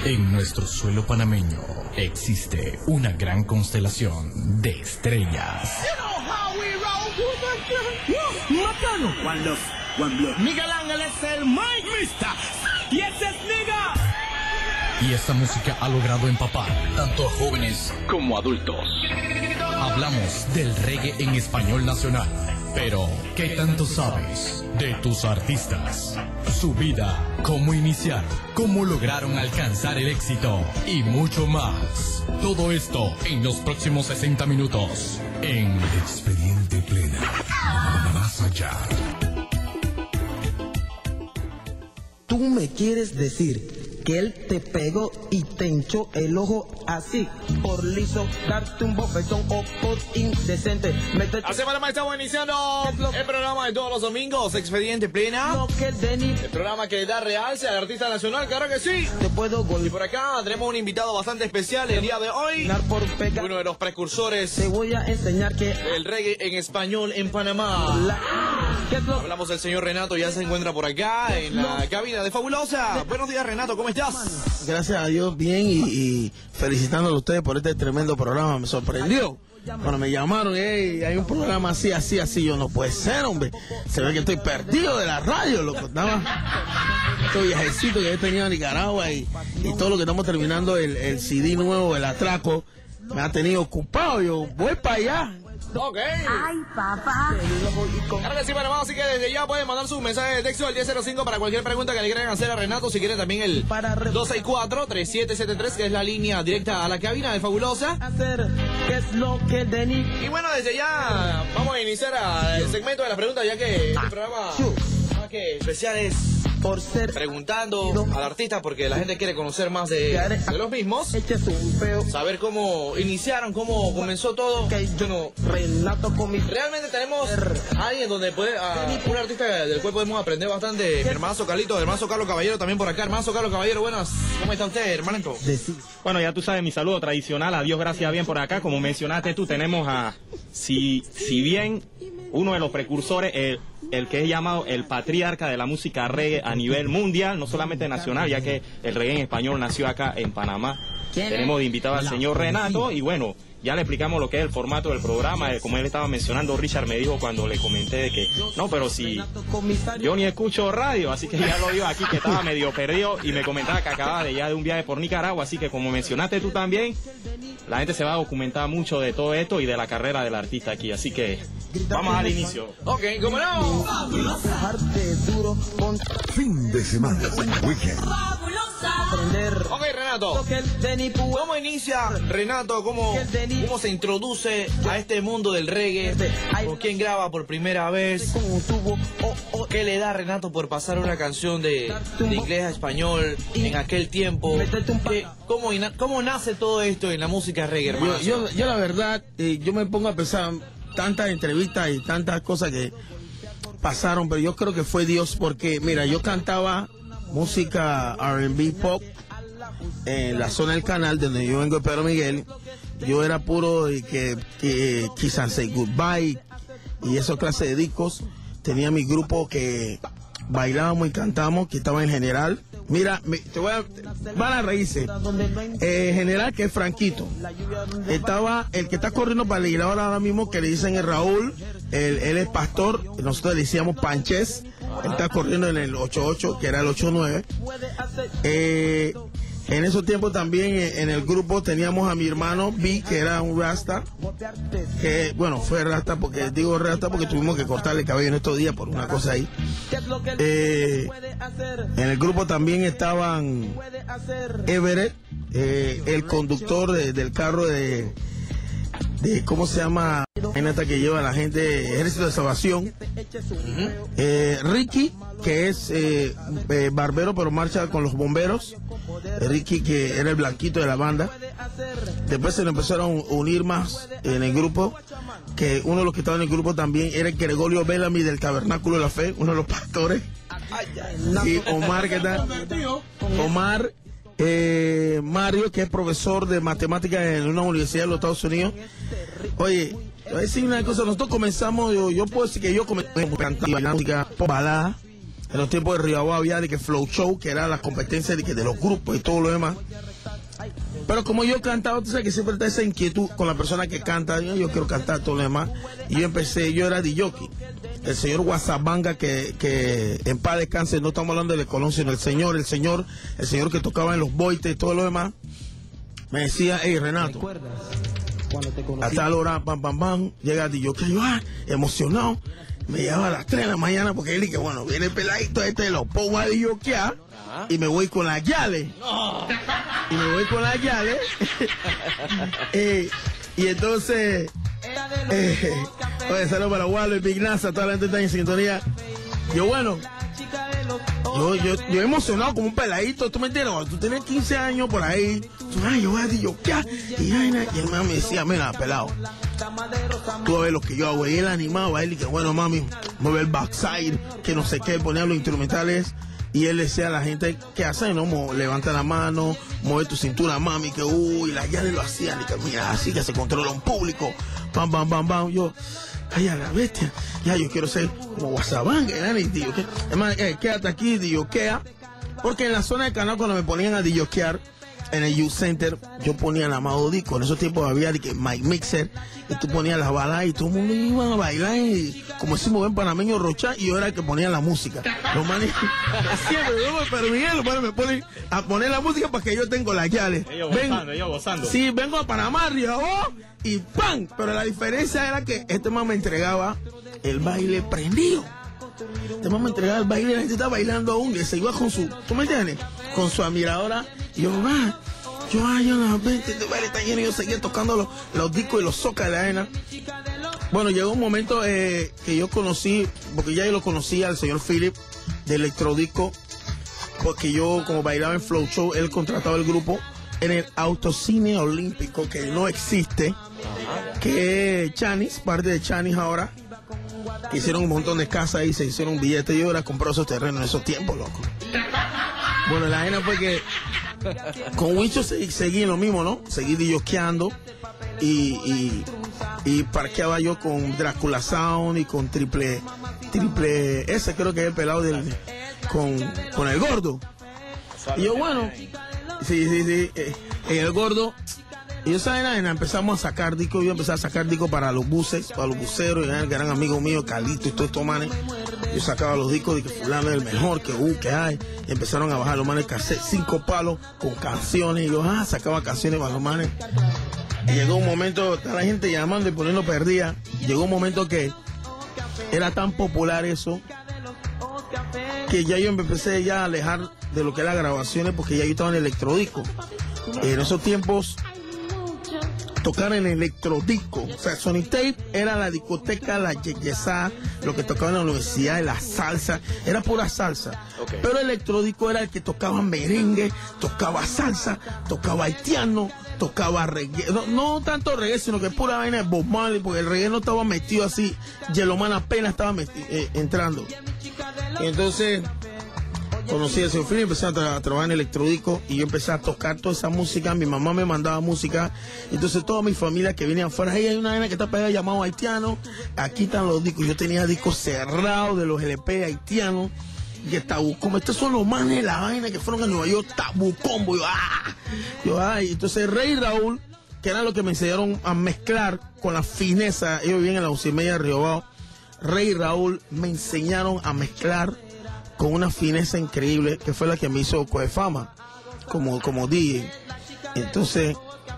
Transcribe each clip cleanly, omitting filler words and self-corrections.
En nuestro suelo panameño existe una gran constelación de estrellas. Macano, One Love, One Blood. Miguel Ángel es el Mike Mista. Y ese es Niga. Y esta música ha logrado empapar tanto a jóvenes como a adultos. Hablamos del reggae en español nacional. Pero, ¿qué tanto sabes de tus artistas? Su vida, cómo iniciaron, cómo lograron alcanzar el éxito y mucho más. Todo esto en los próximos 60 minutos en Expediente Plena. Más allá. ¿Tú me quieres decir que él te pegó y te hinchó el ojo así, por liso, darte un bofetón o por indecente? Hace semana estamos iniciando el programa de todos los domingos, Expediente Plena. El programa que da realce al artista nacional, claro que sí. Te puedo y por acá tenemos un invitado bastante especial el día de hoy. Uno de los precursores. Te voy a enseñar que el reggae en español en Panamá. Hablamos del señor Renato, ya se encuentra por acá en la cabina de Fabulosa. Buenos días, Renato, ¿cómo estás? Gracias a Dios, bien, y felicitándolo a ustedes por este tremendo programa. Me sorprendió cuando me llamaron, hay un programa así, yo no puede ser, hombre. Se ve que estoy perdido de la radio, loco. Estaba este viajecito que he tenido a Nicaragua y todo lo que estamos terminando, el CD nuevo, el atraco, me ha tenido ocupado. Yo voy para allá. Ok. Ay, papá. Claro que sí, Panamá, así que desde ya pueden mandar su mensaje de texto al 1005 para cualquier pregunta que le quieran hacer a Renato. Si quieren también el 264-3773, que es la línea directa a la cabina de Fabulosa. Y bueno, desde ya vamos a iniciar el segmento de la pregunta, ya que este programa más que especial es por ser preguntando al artista, porque la gente quiere conocer más de los mismos, saber cómo iniciaron, cómo comenzó todo. Realmente tenemos a alguien donde un artista del cual podemos aprender bastante. Mi hermanazo Carlito, hermanazo Carlos Caballero también por acá. Hermanazo Carlos Caballero, buenas, ¿cómo está usted, hermanito? Bueno, ya tú sabes, mi saludo tradicional, a Dios gracias bien por acá. Como mencionaste tú, tenemos a, si bien uno de los precursores, el que es llamado el patriarca de la música reggae a nivel mundial, no solamente nacional, ya que el reggae en español nació acá en Panamá. Tenemos de invitado al señor Renato y bueno, ya le explicamos lo que es el formato del programa. Como él estaba mencionando, Richard me dijo cuando le comenté de que no, pero si yo ni escucho radio, así que ya lo digo aquí que estaba medio perdido y me comentaba que acababa de un viaje por Nicaragua, así que como mencionaste tú también, la gente se va a documentar mucho de todo esto y de la carrera del artista aquí, así que vamos al inicio. Ok, ¿cómo no? Fin de semana, weekend. Ok, Renato, ¿cómo inicia Renato? ¿Cómo se introduce a este mundo del reggae? ¿Con quién graba por primera vez? ¿Qué le da a Renato por pasar una canción de inglés a español en aquel tiempo? ¿Cómo nace todo esto en la música reggae, hermano? Yo la verdad, yo me pongo a pensar tantas entrevistas y tantas cosas que pasaron, pero yo creo que fue Dios, porque mira, yo cantaba música R&B pop en la zona del canal donde yo vengo de Pedro Miguel. Yo era puro que Kiss and Say Goodbye y esos clases de discos. Tenía mi grupo que bailábamos y cantábamos, que estaba en General. Mira, van a reírse. General, que es Franquito. Estaba el que está corriendo para la iglesia ahora mismo, que le dicen el Raúl. Él es pastor, nosotros le decíamos Panches. Él está corriendo en el 88, que era el 89. En esos tiempos también en el grupo teníamos a mi hermano B, que era un rasta, que bueno, fue rasta porque digo rasta porque tuvimos que cortarle el cabello en estos días por una cosa ahí. En el grupo también estaban Everett, el conductor del carro de ¿cómo se llama? En esta que lleva la gente, Ejército de Salvación. Ricky, que es barbero pero marcha con los bomberos. Ricky, que era el blanquito de la banda. Después se le empezaron a unir más en el grupo, que uno de los que estaba en el grupo también era el Gregorio Bellamy del Tabernáculo de la Fe, uno de los pastores. Y Omar, que está Mario, que es profesor de matemáticas en una universidad de los Estados Unidos. Oye, voy a decir una cosa, nosotros comenzamos, yo puedo decir que yo comencé cantando música balada, En los tiempos de Riobao había de que Flow Show, que era la competencia de los grupos y todo lo demás. Pero como yo cantaba, tú sabes que siempre está esa inquietud con la persona que canta, yo quiero cantar todo lo demás. Y yo era DJ. El señor Guasabanga, que en paz descanse, no estamos hablando de Colón, sino el señor que tocaba en los boites y todo lo demás, me decía, hey Renato, a tal hora, bam, llega DJ, que yo, emocionado, me llevaba a las 3 de la mañana porque él dice, bueno, viene el peladito lo pongo a DJear y me voy con las yales. Y me voy con las yales. Y entonces, oye, saludos para Wallo y Big Nasa, toda la gente está en sintonía. Yo, bueno, yo emocionado como un peladito, ¿tú me entiendes? Cuando tú tienes 15 años por ahí, yo voy a DJear. Y el mamá me decía, mira, pelado, tú a ver lo que yo hago. Y él animado a él y que, bueno, mami, mueve el backside, que no sé qué, ponía los instrumentales. Y él decía a la gente, ¿qué hacen? ¿No? Levanta la mano, mueve tu cintura, mami, que las llaves lo hacían, y que mira, así que se controla un público, bam. Yo, ay, a la bestia, ya yo quiero ser como Guasabanga, además, quédate aquí, DJea, porque en la zona del canal cuando me ponían a DJear, en el Youth Center, yo ponía el amado disco. En esos tiempos había Mike Mixer, y tú ponías las baladas y todo el mundo iba a bailar, y como decimos en panameño, rochar, y yo era el que ponía la música. Los manes siempre, pero Miguel, los manes me ponen a poner la música para que yo tengo las llave. Ellos gozando. Sí, vengo a Panamá, Río, y ¡pam! Pero la diferencia era que este man me entregaba el baile prendido. Este man me entregaba el baile, la gente estaba bailando aún, y se iba con su, ¿tú me entiendes? Con su admiradora, y yo la vente, este baile está lleno, y yo seguía tocando los discos y los socas de la arena. Bueno, llegó un momento que yo conocí, porque ya yo lo conocía al señor Philip de Electrodisco, porque yo como bailaba en Flow Show, él contrataba el grupo en el Autocine Olímpico, que no existe, que es Chanis, parte de Chanis ahora, que hicieron un montón de casas y se hicieron billetes. Yo era comprado esos terrenos en esos tiempos, loco. Bueno, la vaina fue que con Wicho seguí en lo mismo, ¿no? Seguí DJeando y parqueaba yo con Drácula Sound y con triple ese creo que es el pelado con el gordo. Y yo, bueno, sí, el gordo. Y yo, ¿saben? Empezamos a sacar discos. Yo empecé a sacar discos para los buses, para los buceros, que eran amigos míos, Calito y todos estos manes. Yo sacaba los discos de que fulano es el mejor, que hay. Y empezaron a bajar los manes cassette, 5 palos con canciones. Y yo, sacaba canciones para los manes. Y llegó un momento, la gente llamando y poniendo perdida. Llegó un momento que era tan popular eso, que ya yo me empecé ya a alejar de lo que eran grabaciones, porque ya yo estaba en Electrodisco. En esos tiempos, tocar en Electrodisco, o sea, Sony Tape era la discoteca, la yeyesá, lo que tocaba en la universidad, la salsa, era pura salsa. Okay. Pero Electrodisco era el que tocaba merengue, tocaba salsa, tocaba haitiano, tocaba reggae, no tanto reggae, sino que pura vaina de Bob Marley, porque el reggae no estaba metido así, Yellowman apenas estaba entrando. Y entonces conocí a señor Philip, empecé a trabajar en Electrodisco y yo empecé a tocar toda esa música. Mi mamá me mandaba música, entonces toda mi familia que venía afuera, hey, hay una vaina que está pegada llamado haitiano, aquí están los discos. Yo tenía discos cerrados de los LP haitianos, y Tabucombo, estos son los manes de la vaina que fueron a Nueva York, Tabucombo. Y entonces Rey Raúl, que era lo que me enseñaron a mezclar con la fineza, ellos vivían en la 11:30 de Riobao. Rey Raúl me enseñaron a mezclar con una fineza increíble, que fue la que me hizo coger fama como DJ. Entonces,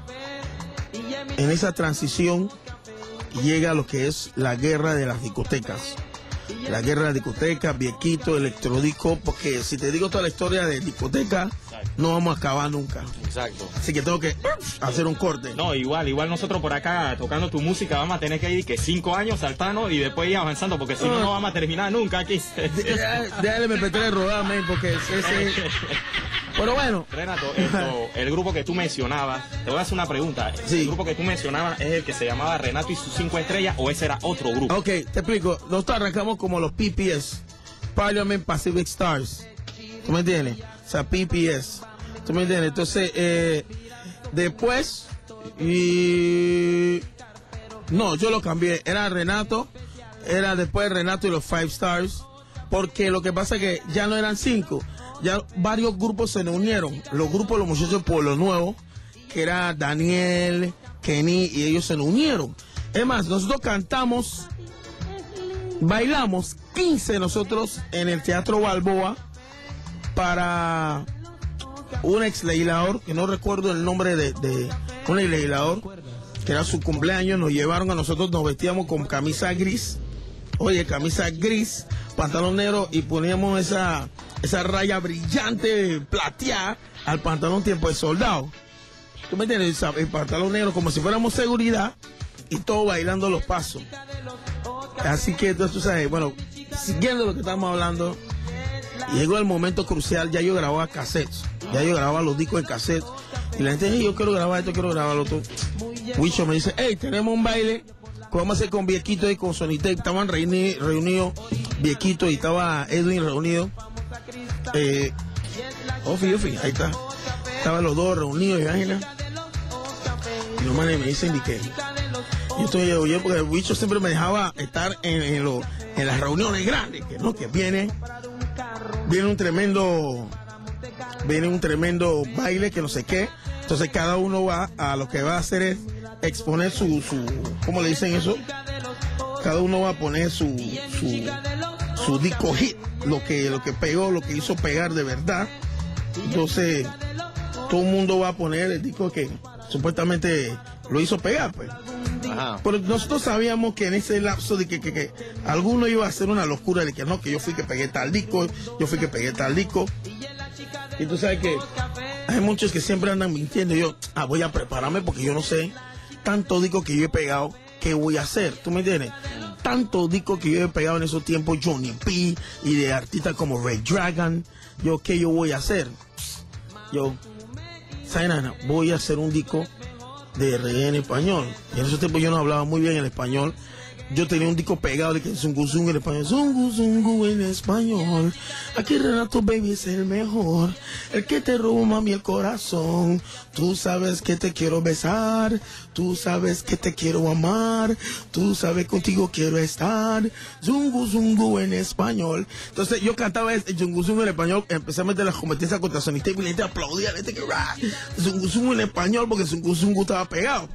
en esa transición llega lo que es la guerra de las discotecas. La guerra de las discotecas, Viequito, Electrodisco, porque si te digo toda la historia de discoteca, no vamos a acabar nunca. Exacto. Así que tengo que hacer un corte. No, igual nosotros por acá tocando tu música vamos a tener que ir que 5 años saltando y después ir avanzando, porque si no vamos a terminar nunca aquí. Déjale MP3 rodar, porque ese... Pero bueno. Renato, el grupo que tú mencionabas, te voy a hacer una pregunta. Sí. ¿El grupo que tú mencionabas es el que se llamaba Renato y sus 5 estrellas o ese era otro grupo? Ok, te explico. Nosotros arrancamos como los PPS, Parliament Pacific Stars. ¿Tú me entiendes? O sea, PPS. ¿Tú me entiendes? Entonces, después, no, yo lo cambié. Era Renato, era después Renato y los 5 Stars. porque lo que pasa es que ya no eran 5, ya varios grupos se nos unieron. Los grupos, los muchachos Pueblo Nuevo, que era Daniel, Kenny, y ellos se nos unieron. Es más, nosotros cantamos, bailamos 15 nosotros en el Teatro Balboa para un ex legislador, que no recuerdo el nombre de un ex legislador, que era su cumpleaños. Nos llevaron a nosotros, nos vestíamos con camisa gris, camisa gris, pantalón negro, y poníamos esa raya brillante, plateada, al pantalón tiempo de soldado. ¿Tú me entiendes? El pantalón negro, como si fuéramos seguridad, y todo bailando los pasos. Así que tú sabes, bueno, siguiendo lo que estamos hablando, llegó el momento crucial. Ya yo grababa cassettes, ya yo grababa los discos en cassette, y la gente dice, yo quiero grabar esto, quiero grabar lo otro. Wicho me dice, hey, tenemos un baile que vamos a hacer con Viequito y con Sony Tape. Estaban reunidos Viequito y estaba Edwin reunido. Ofi, ahí está. Estaban los dos reunidos, imagina. Y los manes me dicen que yo estoy oyendo, porque el Wicho siempre me dejaba estar en las reuniones grandes, que viene un tremendo baile, que no sé qué. Entonces cada uno va a lo que va a hacer es exponer su ¿cómo le dicen eso? Cada uno va a poner su disco hit, lo que pegó, lo que hizo pegar de verdad. Entonces todo el mundo va a poner el disco que supuestamente lo hizo pegar, pues. Ajá. Pero nosotros sabíamos que en ese lapso de que alguno iba a hacer una locura de que no, que yo fui que pegué tal disco, y tú sabes que hay muchos que siempre andan mintiendo. Yo voy a prepararme porque yo no sé tanto disco que yo he pegado, ¿qué voy a hacer? ¿Tú me entiendes? Tanto disco que yo he pegado en esos tiempos, Johnny P, y de artistas como Red Dragon. ¿Qué yo voy a hacer? Sainana, voy a hacer un disco de reggae en español. Y en esos tiempos yo no hablaba muy bien el español. Yo tenía un disco pegado de que Zungu Zungu en español. Zungu Zungu en español. Aquí Renato Baby es el mejor. El que te roba, mami, el corazón. Tú sabes que te quiero besar. Tú sabes que te quiero amar. Tú sabes contigo quiero estar. Zungu Zungu en español. Entonces yo cantaba el Zungu Zungu en español. Empecé a meter las competencias contra Sony Tape y la gente aplaudía. La gente que Zungu Zungu en español, porque Zungu Zungu estaba pegado.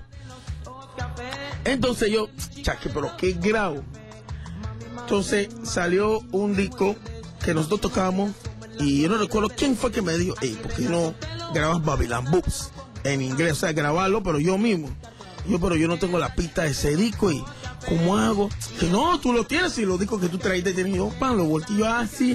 Entonces yo, pero qué grabo. Entonces salió un disco que nosotros tocábamos, y yo no recuerdo quién fue que me dijo, ¿por qué no grabas Babylon Books en inglés? O sea, grabarlo, pero yo mismo. Pero yo no tengo la pista de ese disco, y ¿cómo hago? Que no, tú lo tienes, y los discos que tú traíste tienes. Yo, los voltillos así.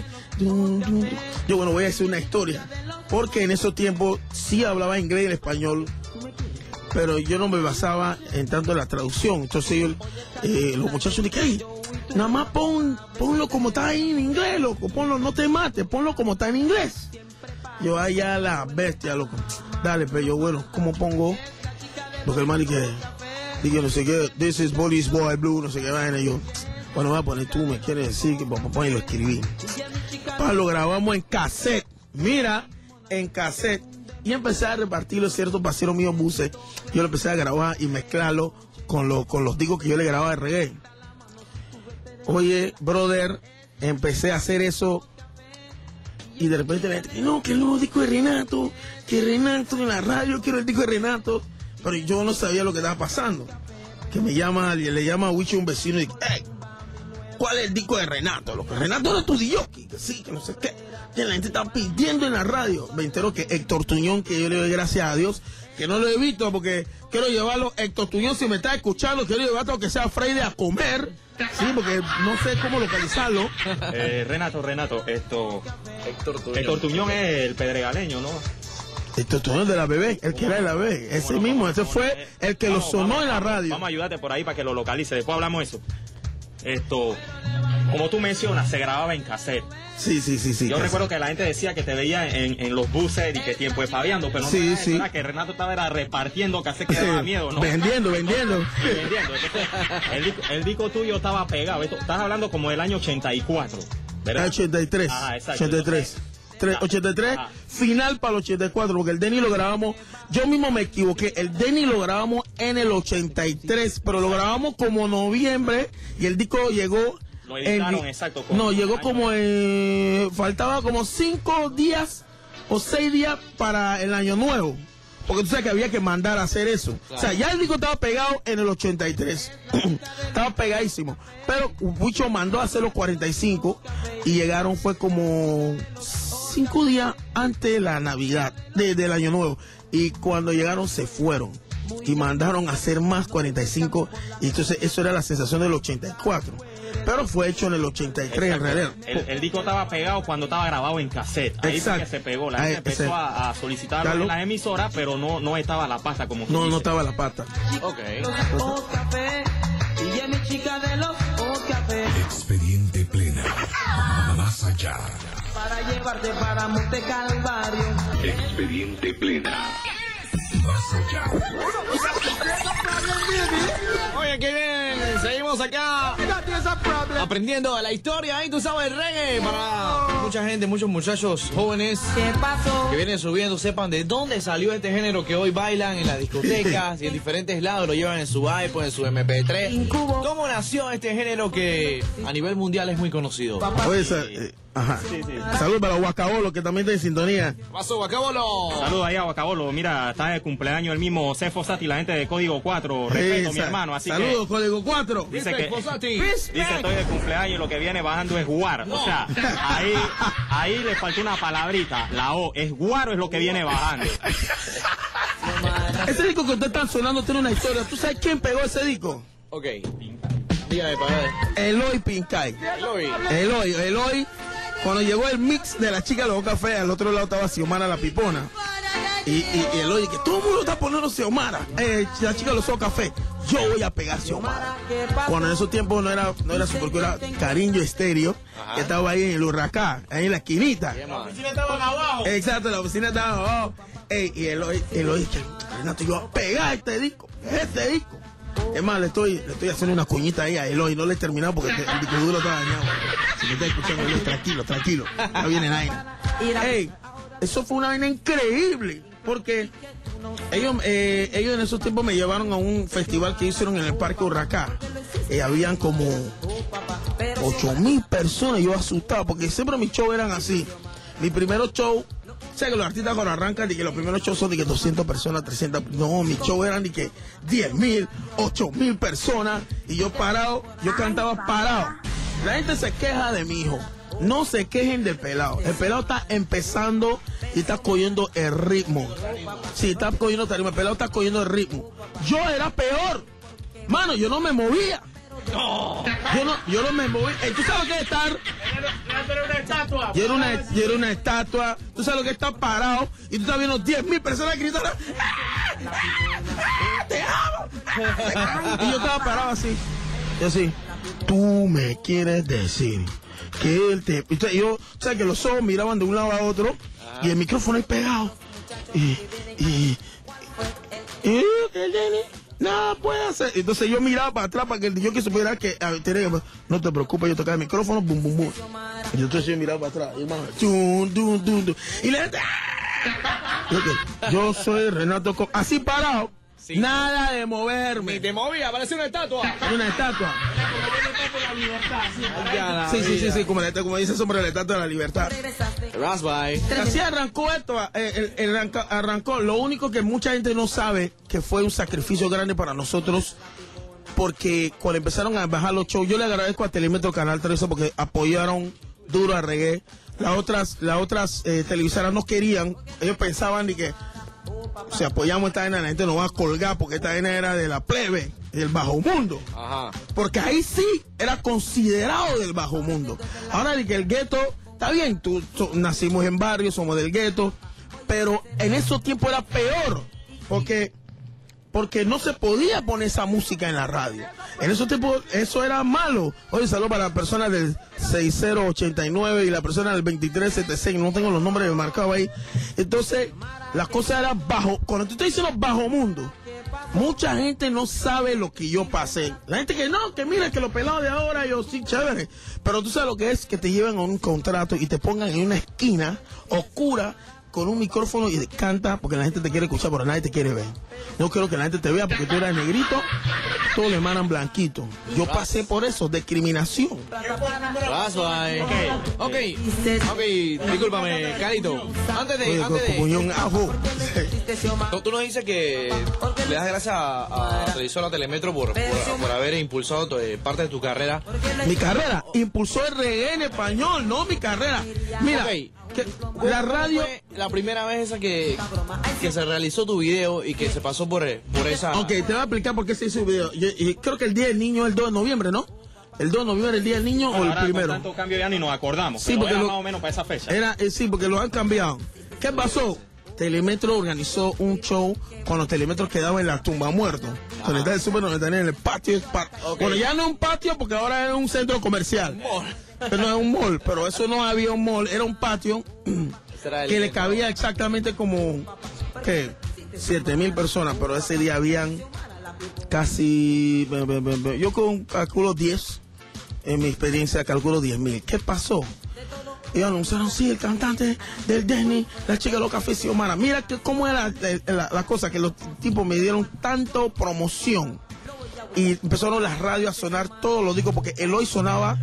Yo, bueno, voy a hacer una historia, porque en esos tiempos sí hablaba inglés y el español, pero yo no me basaba en tanto en la traducción. Entonces los muchachos dijeron, nada más ponlo como está ahí en inglés, loco, ponlo, no te mates, ponlo como está en inglés. Yo, allá la bestia, loco, dale, pero yo, bueno, ¿cómo pongo? Porque el man dije, no sé qué, this is Bolis Boy Blue, no sé qué vaina. Yo, bueno, voy a poner, tú me quieres decir que papá, y lo escribí. Lo grabamos en cassette, en cassette. Y empecé a repartirlo, ciertos paseros míos buses. Yo lo empecé a grabar y mezclarlo con los discos que yo le grababa de reggae. Oye, brother, empecé a hacer eso. Y de repente la gente, no, que el nuevo disco de Renato, que Renato en la radio, quiero el disco de Renato. Pero yo no sabía lo que estaba pasando. Que le llama a Wicho, un vecino, y dice, ¿cuál es el disco de Renato? Lo que Renato era tu DJ, que sí, que no sé qué. Que la gente está pidiendo en la radio. Me entero que Héctor Tuñón, que yo le doy gracias a Dios, que no lo he visto, porque quiero llevarlo, Héctor Tuñón, si me está escuchando, quiero llevarlo aunque sea Friday a comer. Sí, porque no sé cómo localizarlo. Renato, Héctor Tuñón es el pedregaleño, ¿no? Héctor Tuñón de la Bebé, el que era de la Bebé. Ese mismo, ese fue el que lo sonó en la radio. Vamos a ayudarte por ahí para que lo localice. Después hablamos de eso. Como tú mencionas, se grababa en cassette. Sí. Yo recuerdo que la gente decía que te veía en los buses y que tiempo es fabiando, pero no era que Renato estaba repartiendo cassette, que daba miedo, ¿no? Vendiendo. Entonces, el disco tuyo estaba pegado. Estás hablando como del año 84, ¿verdad? 83. Ajá, exacto. 83. 83, final para el 84, porque el Denny lo grabamos, yo mismo me equivoqué, el Denny lo grabamos en el 83, pero lo grabamos como noviembre, y el disco llegó Lo editaron, exacto. No, llegó como faltaba como 5 días o 6 días para el año nuevo. Porque tú sabes que había que mandar a hacer eso. Claro. O sea, ya el disco estaba pegado en el 83. Estaba pegadísimo. Pero Huicho mandó a hacer los 45 y llegaron, fue como 5 días antes de la Navidad, del Año Nuevo. Y cuando llegaron se fueron. Y mandaron a hacer más 45. Y entonces eso era la sensación del 84. Pero fue hecho en el 83 en realidad. El disco estaba pegado cuando estaba grabado en cassette. Ahí fue que se pegó. La gente empezó a solicitarlo en las emisoras, pero no estaba la pasta como no, no estaba la pasta. Ok. Expediente Plena. Más allá. Para llevarte para Monte Calvario. Expediente Plena. Más allá. Oye, qué bien. Seguimos acá aprendiendo la historia. Ahí tú sabes, el reggae. Para mucha gente, muchos muchachos jóvenes que vienen subiendo, sepan de dónde salió este género que hoy bailan en las discotecas y en diferentes lados, lo llevan en su iPod, en su MP3. ¿Cómo nació este género que a nivel mundial es muy conocido? Oye, ajá. Sí. Saludos para Guacabolo, que también está en sintonía. ¿Qué pasó, Guacabolo? Saludos ahí a Guacabolo. Mira, está de cumpleaños el mismo Cefo Sati, la gente de Código 4. Respeto, mi hermano. Así saludos, Código 4. Dice que estoy de cumpleaños y lo que viene bajando es guar. No. O sea, ahí le faltó una palabrita. La O es guaro, es lo que viene bajando. Ese disco que ustedes están sonando tiene una historia. ¿Tú sabes quién pegó ese disco? Ok. Dígame, para ver. Eloy Pincay. Eloy. Cuando llegó el mix de la chica de los Boca Fea, al otro lado estaba Xiomara la Pipona. Y Eloy, que todo el mundo está poniendo Xiomara. La chica de los Boca Fea. Yo voy a pegar Xiomara. Cuando en esos tiempos no era Superco, era Cariño Estéreo, que estaba ahí en el Huracán, ahí en la esquinita. La oficina estaba abajo. Exacto, la oficina estaba abajo. Y Eloy, Renato, yo voy a pegar este disco. Es más, le estoy haciendo una cuñita ahí a Eloy, no le he terminado porque el disco duro está dañado. Si me está escuchando, Eloy, tranquilo, ya viene la vaina. Eso fue una vaina increíble, porque ellos en esos tiempos me llevaron a un festival que hicieron en el Parque Huracán. Habían como 8,000 personas, yo asustado, porque siempre mis shows eran así. Mi primer show, o sea que los artistas cuando arrancan, que los primeros shows son de que 200 personas, 300, no, mis shows eran de que 10,000, 8,000 personas, y yo cantaba parado. La gente se queja de mi hijo, no se quejen del pelado. El pelado está empezando y está cogiendo el ritmo. Sí, está cogiendo el pelado está cogiendo el ritmo. Yo era peor, mano, yo no me movía. No. Yo no me moví. ¿Tú sabes lo que es estar? Era una estatua. Yo era una estatua. Tú sabes lo que es estar parado y tú estás viendo 10,000 personas gritando. ¡Te amo! Y yo estaba parado así. Yo así. Tú me quieres decir que él te... Yo, sabes que los ojos miraban de un lado a otro y el micrófono ahí pegado. Nada puede hacer. Entonces yo miraba para atrás para que yo que supiera que no te preocupes, yo tocaba el micrófono, bum, bum, bum. Y entonces yo miraba para atrás, hermano, y la gente, yo soy Renato, así parado, sí. Nada de moverme. Ni te movía, parecía una estatua. Una estatua. Sí, como dice Sombra, la estatua de la libertad. Así arrancó esto, arrancó. Lo único que mucha gente no sabe, que fue un sacrificio grande para nosotros, porque cuando empezaron a bajar los shows, yo le agradezco a Telemetro Canal 13 porque apoyaron duro a reggae. Las otras televisoras no querían, ellos pensaban de que si apoyamos esta vaina, la gente nos va a colgar porque esta vaina era de la plebe, del bajo mundo. Ajá. Porque ahí sí era considerado del bajo mundo. Ahora de que el gueto, está bien, nacimos en barrio, somos del gueto, pero en esos tiempos era peor, porque no se podía poner esa música en la radio. En esos tiempos eso era malo. Oye, saludo para la persona del 6089 y la persona del 2376, no tengo los nombres marcados ahí. Entonces, las cosas eran bajo. Cuando tú estás diciendo bajo mundo, mucha gente no sabe lo que yo pasé. La gente que no, que mira que los pelados de ahora, yo sí, chévere. Pero tú sabes lo que es que te lleven a un contrato y te pongan en una esquina oscura con un micrófono y canta porque la gente te quiere escuchar, pero nadie te quiere ver. No quiero que la gente te vea porque tú eres negrito, todos le mandan blanquito. Yo pasé por eso, discriminación. Ok, discúlpame, Carito. Antes de tú nos dices que le das gracias a Televisora Telemetro por haber impulsado parte de tu carrera. Mi carrera impulsó el reggae en español, no mi carrera. Mira, la radio... La primera vez esa que se realizó tu video y que se pasó por esa... Ok, te voy a explicar por qué se hizo el video. Yo creo que el Día del Niño es el 2 de noviembre, ¿no? El 2 de noviembre, el Día del Niño, o el primero. Con tanto cambio ya ni nos acordamos. Sí, porque era más o menos para esa fecha. Sí, porque lo han cambiado. ¿Qué pasó? Telemetro organizó un show cuando Telemetro quedaba en la tumba muerto. Donde está el súper, donde está en el patio. Bueno, ya no es un patio porque ahora es un centro comercial. Pero no es un mall, pero eso no había un mall, era un patio que le cabía exactamente como, ¿qué? 7,000 personas, pero ese día habían casi, yo calculo 10, en mi experiencia calculo 10,000. ¿Qué pasó? Ellos anunciaron, sí, el cantante del Denny, la chica loca fue Xiomara. Mira cómo era la cosa, que los tipos me dieron tanto promoción. Y empezaron las radios a sonar todos los discos, porque Eloy sonaba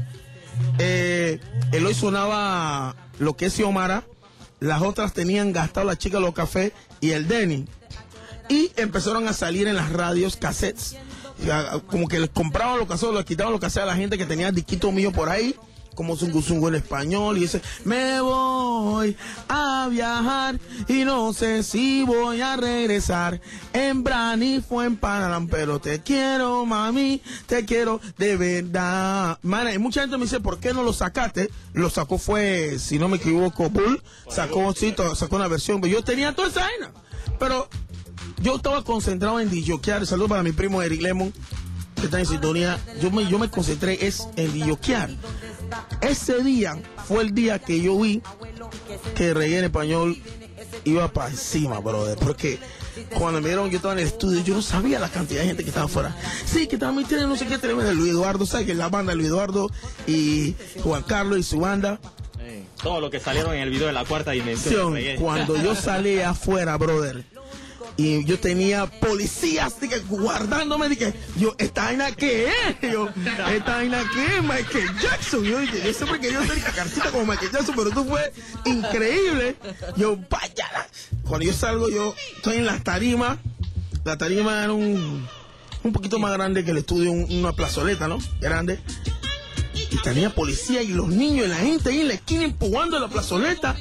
lo que es Xiomara, las otras tenían gastado la chica los cafés y el Denny. Y empezaron a salir en las radios cassettes, como que les compraban los cassettes, les quitaban los cassettes a la gente que tenía disquitos míos por ahí, como Zungu en español, y dice, me voy a viajar y no sé si voy a regresar. En Brani fue en Panamá, pero te quiero, mami, te quiero de verdad. Man, y mucha gente me dice, ¿por qué no lo sacaste? Lo sacó fue, si no me equivoco, Bull, sacó una versión, pero yo tenía toda esa vaina, pero yo estaba concentrado en DJokear. Saludos para mi primo Eric Lemon, que está en sintonía. Yo me concentré en DJokear. Ese día fue el día que yo vi que el reggae en español iba para encima, brother, porque cuando me vieron, yo estaba en el estudio, yo no sabía la cantidad de gente que estaba afuera. Sí, que también tienen no sé qué tremendo, Luis Eduardo, ¿sabes? Que la banda Luis Eduardo y Juan Carlos y su banda. Todo lo que salieron en el video de La Cuarta Dimensión. Cuando yo salí afuera, brother, y yo tenía policías guardándome, dije, ¿esta vaina qué es? ¿Esta vaina qué es? Michael Jackson. Yo dije, yo siempre quería hacer cartita como Michael Jackson, pero tú fue increíble. Vaya. Cuando yo salgo, yo estoy en las tarimas. La tarima era un poquito más grande que el estudio, una plazoleta, ¿no? Grande. Y tenía policía y los niños y la gente ahí en la esquina empujando la plazoleta.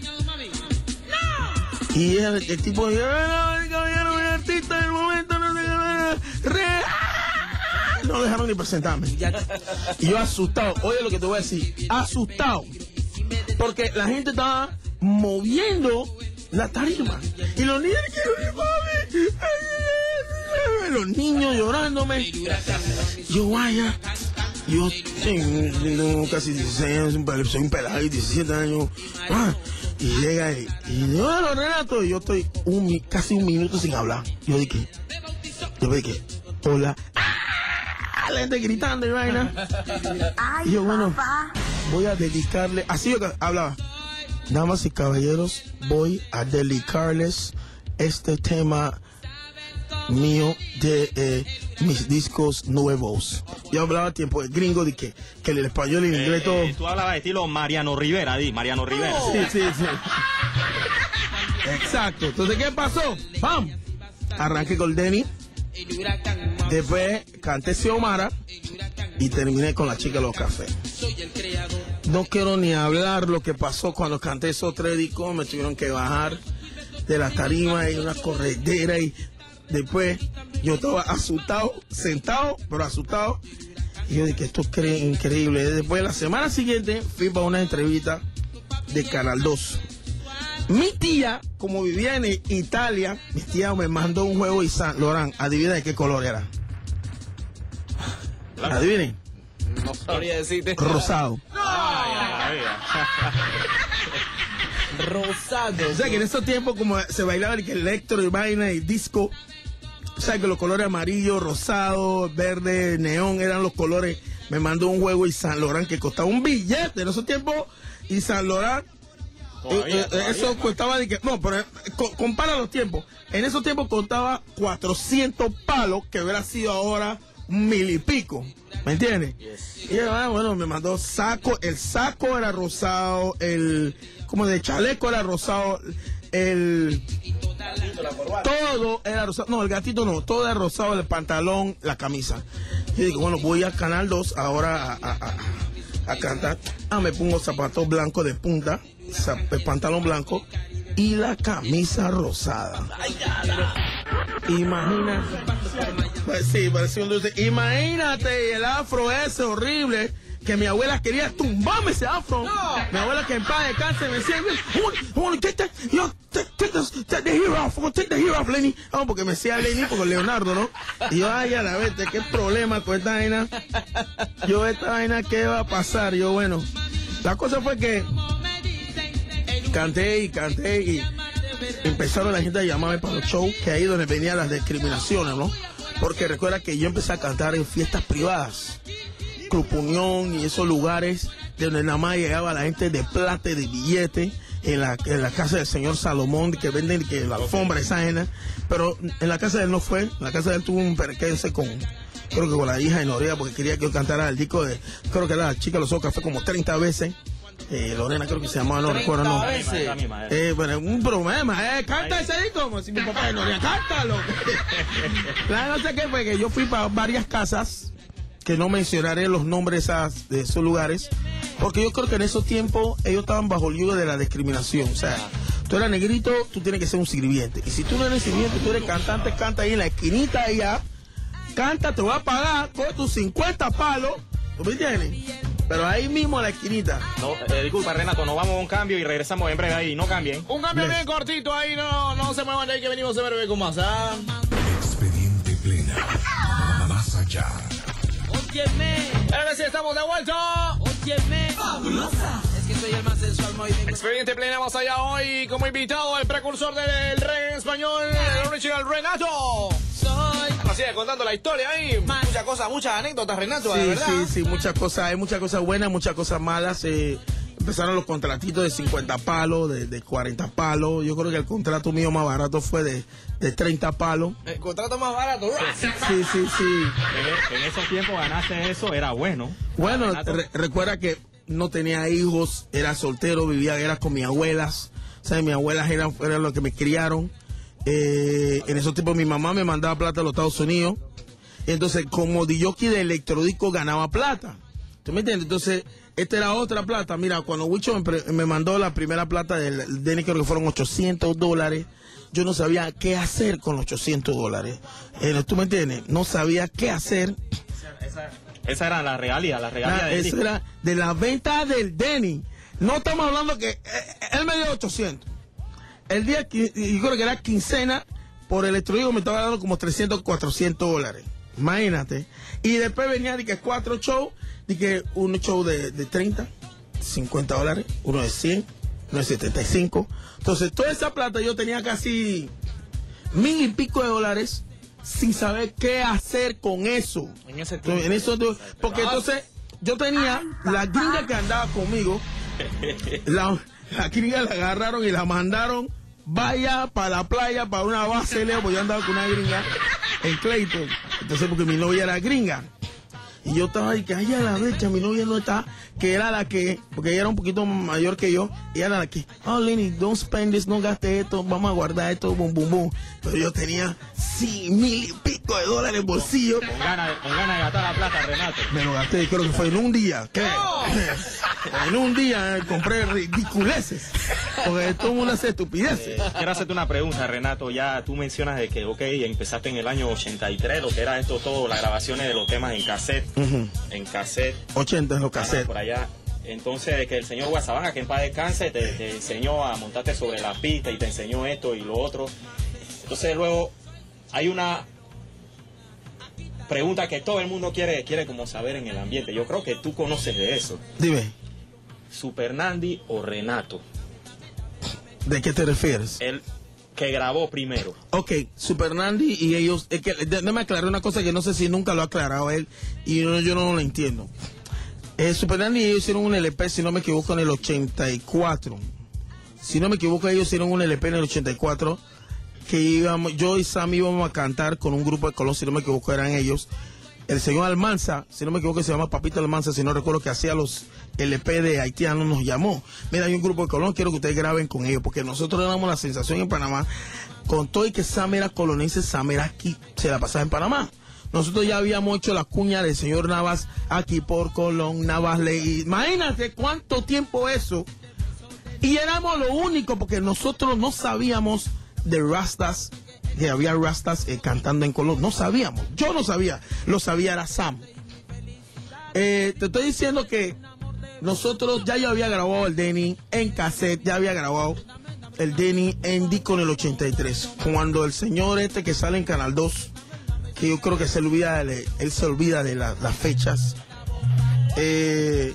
Y el tipo dice, caballero, el artista del momento, no dejaron ni presentarme. Y yo asustado, oye lo que te voy a decir, asustado, porque la gente estaba moviendo la tarima. Y los niños, los niños llorándome. Yo vaya, yo tengo casi 16 años, soy un pelado de 17 años. Y llega y bueno, Renato, y yo estoy casi un minuto sin hablar. Yo dije, hola. La gente gritando y vaina. Y yo, bueno, voy a dedicarle, así yo hablaba, damas y caballeros, voy a dedicarles este tema mío de mis discos nuevos. Yo hablaba a tiempo de gringo, de que el español y el inglés todo. Tú hablabas de estilo Mariano Rivera, Mariano Rivera. Sí. Exacto. Entonces, ¿qué pasó? ¡Pam! Arranqué con Denny. Después canté Xiomara y terminé con la chica de los cafés. No quiero ni hablar lo que pasó cuando canté esos 3 discos. Me tuvieron que bajar de la tarima y una corredera, y después yo estaba asustado, sentado, pero asustado. Y yo dije, esto es increíble. Después, la semana siguiente, fui para una entrevista de Canal 2. Mi tía, como vivía en Italia, mi tía me mandó un juego y Saint Laurent. Adivina de qué color era. Adivinen. No sabría decirte. Rosado. Rosado. O sea que en esos tiempos, como se bailaba el electro y vaina y disco, o sea que los colores amarillo, rosado, verde, neón eran los colores. Me mandó un juego y Saint Laurent que costaba un billete en esos tiempos. Y Saint Laurent Todavía. Eso costaba de que, no, pero compara los tiempos. En esos tiempos costaba 400 palos, que hubiera sido ahora 1000 y pico. ¿Me entiendes? Yes. Y bueno, me mandó saco. El saco era rosado, como de chaleco era rosado, todo era rosado. No, el gatito no, todo era rosado, el pantalón, la camisa. Y digo, bueno, voy al Canal 2 ahora a cantar. Me pongo zapatos blancos de punta, el pantalón blanco y la camisa rosada. Imagínate. Pues sí, parecía un dulce. Imagínate el afro ese horrible que mi abuela quería tumbarme ese afro. No. Mi abuela, que en paz descanse, me decía, take the hair off, Lenny. Porque me decía Lenny porque Leonardo, ¿no? Y yo, a la vez, qué problema con esta vaina. Esta vaina, ¿qué va a pasar? Yo, bueno, la cosa fue que canté y empezaron la gente a llamarme para los shows, que ahí donde venían las discriminaciones, ¿no? Porque recuerda que yo empecé a cantar en fiestas privadas, Club Unión y esos lugares donde nada más llegaba la gente de plata y de billete, en la casa del señor Salomón, que venden que la alfombra, esa ajena. Pero en la casa de él no fue, en la casa de él tuvo un perquense creo que con la hija de Noriega, porque quería que yo cantara el disco de, creo que la chica de los ojos, fue como 30 veces. Lorena creo que se llamaba, no recuerdo, no. Bueno, un problema, canta ese disco, como si mi papá de Noriega, cántalo. No sé qué fue, que yo fui para varias casas, que no mencionaré los nombres de esos lugares, porque yo creo que en esos tiempos ellos estaban bajo el yugo de la discriminación. O sea, tú eres negrito, tú tienes que ser un sirviente, y si tú no eres sirviente, tú eres cantante, canta ahí en la esquinita allá, canta, te voy a pagar, coge tus 50 palos, ¿tú me entiendes? Pero ahí mismo en la esquinita. No, disculpa, Renato, nos vamos a un cambio y regresamos en breve ahí, no cambien. Un cambio bien cortito ahí, no se muevan de ahí, que venimos en breve con más. Expediente Plena, más allá. Ahora sí, estamos de vuelta. Fabulosa. Es que soy el más sensual movimiento. Expediente Plena, más allá hoy, como invitado, el precursor del reggae en español, el original Renato. Así contando la historia ahí. Muchas cosas, muchas anécdotas, Renato, de verdad. Sí, muchas cosas. Hay muchas cosas buenas, muchas cosas malas. Empezaron los contratitos de 50 palos, de 40 palos. Yo creo que el contrato mío más barato fue de 30 palos. ¿El contrato más barato? Sí. En esos tiempos ganaste eso, era bueno. Bueno, recuerda que no tenía hijos, era soltero, era con mis abuelas. O sea, mis abuelas eran los que me criaron. En esos tiempos mi mamá me mandaba plata a los Estados Unidos. Entonces, como DJ de electrodisco ganaba plata. ¿Tú me entiendes? Entonces, esta era otra plata. Mira, cuando Wicho me mandó la primera plata del Denny, creo que fueron $800, yo no sabía qué hacer con los $800. ¿Tú me entiendes? No sabía qué hacer. Esa era la realidad esa era de la venta del Denny. No estamos hablando que él me dio 800. El día que yo creo que era quincena, por electrónico me estaba dando como $300, $400. Imagínate. Y después venía de que 4 shows, de que un show de 30, $50, uno de 100, uno de 75. Entonces, toda esa plata yo tenía casi $1000 y pico sin saber qué hacer con eso. Porque entonces yo tenía la gringa que andaba conmigo, la gringa la agarraron y la mandaron, vaya para la playa, para una base, Leo, porque yo andaba con una gringa en Clayton. Entonces, porque mi novia era gringa. Y yo estaba ahí, que ay, a la brecha, mi novia no está, que era la que, porque ella era un poquito mayor que yo, y era la que, oh, Lenny, don't spend this, no gaste esto, vamos a guardar esto, boom, boom, boom. Pero yo tenía $1000 y pico en bolsillo. Con ganas de gastar la plata, Renato. Me lo gasté, creo que fue en un día. ¿Qué? Oh. En un día compré ridiculeces, porque todo el mundo hace estupideces. Quiero hacerte una pregunta, Renato. Ya tú mencionas de que, empezaste en el año 83, lo que era esto todo, las grabaciones de los temas en cassette. En cassette. 80 en los cassettes. Por allá. Entonces, de que el señor Guasabanga, que en paz descanse, te enseñó a montarte sobre la pista y te enseñó esto y lo otro. Entonces, luego, hay una pregunta que todo el mundo quiere como saber en el ambiente. Yo creo que tú conoces de eso. Dime. ¿Super Nandi o Renato? ¿De qué te refieres? El que grabó primero. Ok, Super Nandi y ellos, es que déjame aclarar una cosa que no sé si nunca lo ha aclarado él y yo no lo entiendo. Super Nandi y ellos hicieron un LP, si no me equivoco, en el 84. si no me equivoco, ellos hicieron un LP en el 84, que yo y Sam íbamos a cantar con un grupo de Colón, si no me equivoco eran ellos. El señor Almanza, si no me equivoco se llama Papito Almanza, si no recuerdo, que hacía los LP de haitianos, nos llamó. Mira, hay un grupo de Colón, quiero que ustedes graben con ellos, porque nosotros éramos la sensación en Panamá. Con todo y que Sam era colonense, Sam era aquí, se la pasaba en Panamá. Nosotros ya habíamos hecho la cuña del señor Navas aquí por Colón, Navas Ley. Imagínate cuánto tiempo eso. Y éramos lo único, porque nosotros no sabíamos de rastas, que había rastas cantando en Colón. No sabíamos, yo no sabía, lo sabía era Sam. Te estoy diciendo que nosotros, ya yo había grabado el Denny en cassette, ya había grabado el Denny en disco en el 83. Cuando el señor que sale en Canal 2, que yo creo que él se olvida de las fechas, él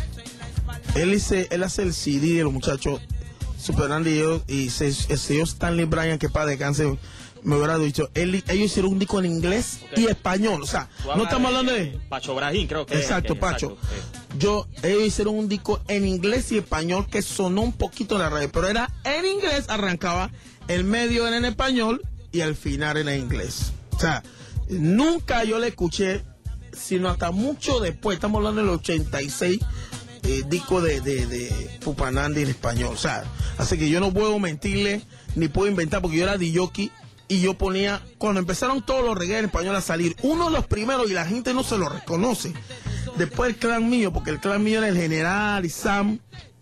hace el CD de los muchachos, Super Andy y el señor Stanley Bryan, que para descanse, me hubiera dicho, ellos hicieron un disco en inglés y español, o sea, no estamos hablando de Pacho Brajín, creo que exacto, Pacho. Ellos hicieron un disco en inglés y español que sonó un poquito en la radio, pero era en inglés, arrancaba, el medio era en español y al final era en inglés. O sea, nunca yo le escuché, sino hasta mucho después, estamos hablando del 86, disco de Pupanandi en español. O sea, así que yo no puedo mentirle, ni puedo inventar, porque yo era DJ y yo ponía, cuando empezaron todos los reggae en español a salir, uno de los primeros, y la gente no se lo reconoce, después el clan mío, porque el clan mío era el General y Sam,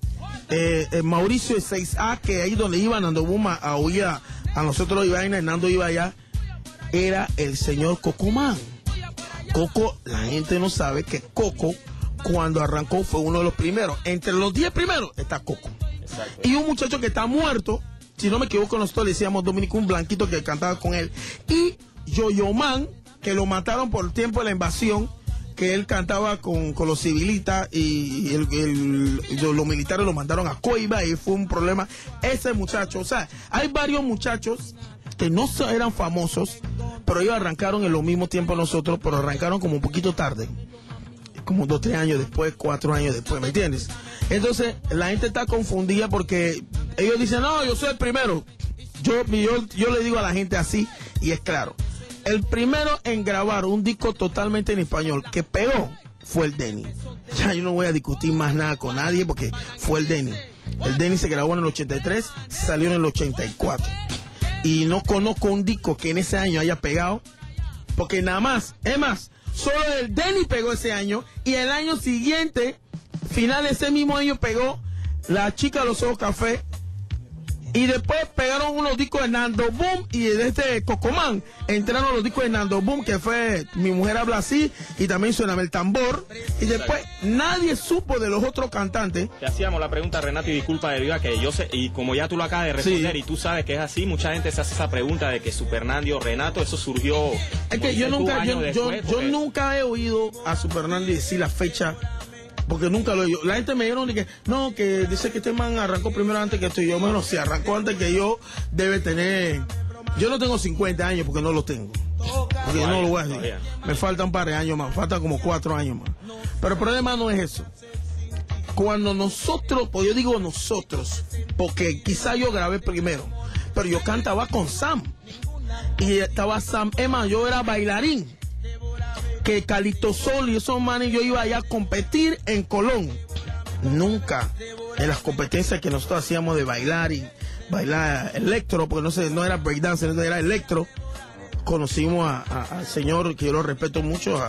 Mauricio de 6A, que ahí donde iba Nando Boom a oír a nosotros iba y Nando iba allá, era el señor Cocomán. Coco, la gente no sabe que Coco, cuando arrancó, fue uno de los primeros. Entre los 10 primeros está Coco. Exacto. Y un muchacho que está muerto, si no me equivoco, nosotros le decíamos Dominico, un blanquito que cantaba con él. Y Yoyoman, que lo mataron por el tiempo de la invasión, que él cantaba con los civilitas y los militares lo mandaron a Coiba y fue un problema. Ese muchacho, o sea, hay varios muchachos que no eran famosos, pero ellos arrancaron en lo mismo tiempo nosotros, pero arrancaron como un poquito tarde, como 2, 3 años después, 4 años después, ¿me entiendes? Entonces, la gente está confundida porque ellos dicen, no, yo soy el primero. Yo le digo a la gente así, y es claro. El primero en grabar un disco totalmente en español que pegó fue el Denny. Ya yo no voy a discutir más nada con nadie porque fue el Denny. El Denny se grabó en el 83, salió en el 84. Y no conozco un disco que en ese año haya pegado, porque nada más, es más, solo el Denny pegó ese año, y el año siguiente, final de ese mismo año, pegó La Chica de los Ojos Café, y después pegaron unos discos de Nando Boom y de Cocomán. Entraron los discos de Nando Boom, que fue Mi Mujer Habla Así, y también Suéname el Tambor. Y después nadie supo de los otros cantantes. Te hacíamos la pregunta, Renato, y disculpa de vida, que yo sé, y como ya tú lo acabas de responder, sí, y tú sabes que es así, mucha gente se hace esa pregunta de que Super Nandi o Renato, eso surgió. Es que yo nunca he oído a Super Nandi decir la fecha, porque nunca lo he oído. La gente me dijeron que dice que este man arrancó primero antes que esto. Yo, bueno, si arrancó antes que yo, debe tener. Yo no tengo 50 años porque no los tengo. Porque no lo voy a decir. Me faltan un par de años más, faltan como 4 años más. Pero el problema no es eso. Cuando nosotros, pues yo digo nosotros, porque quizá yo grabé primero, pero yo cantaba con Sam. Y estaba Sam, yo era bailarín. Que Calixto Sol y esos manes, yo iba allá a competir en Colón. Nunca en las competencias que nosotros hacíamos de bailar y bailar electro, porque no era breakdance, era electro, conocimos al señor, que yo lo respeto mucho,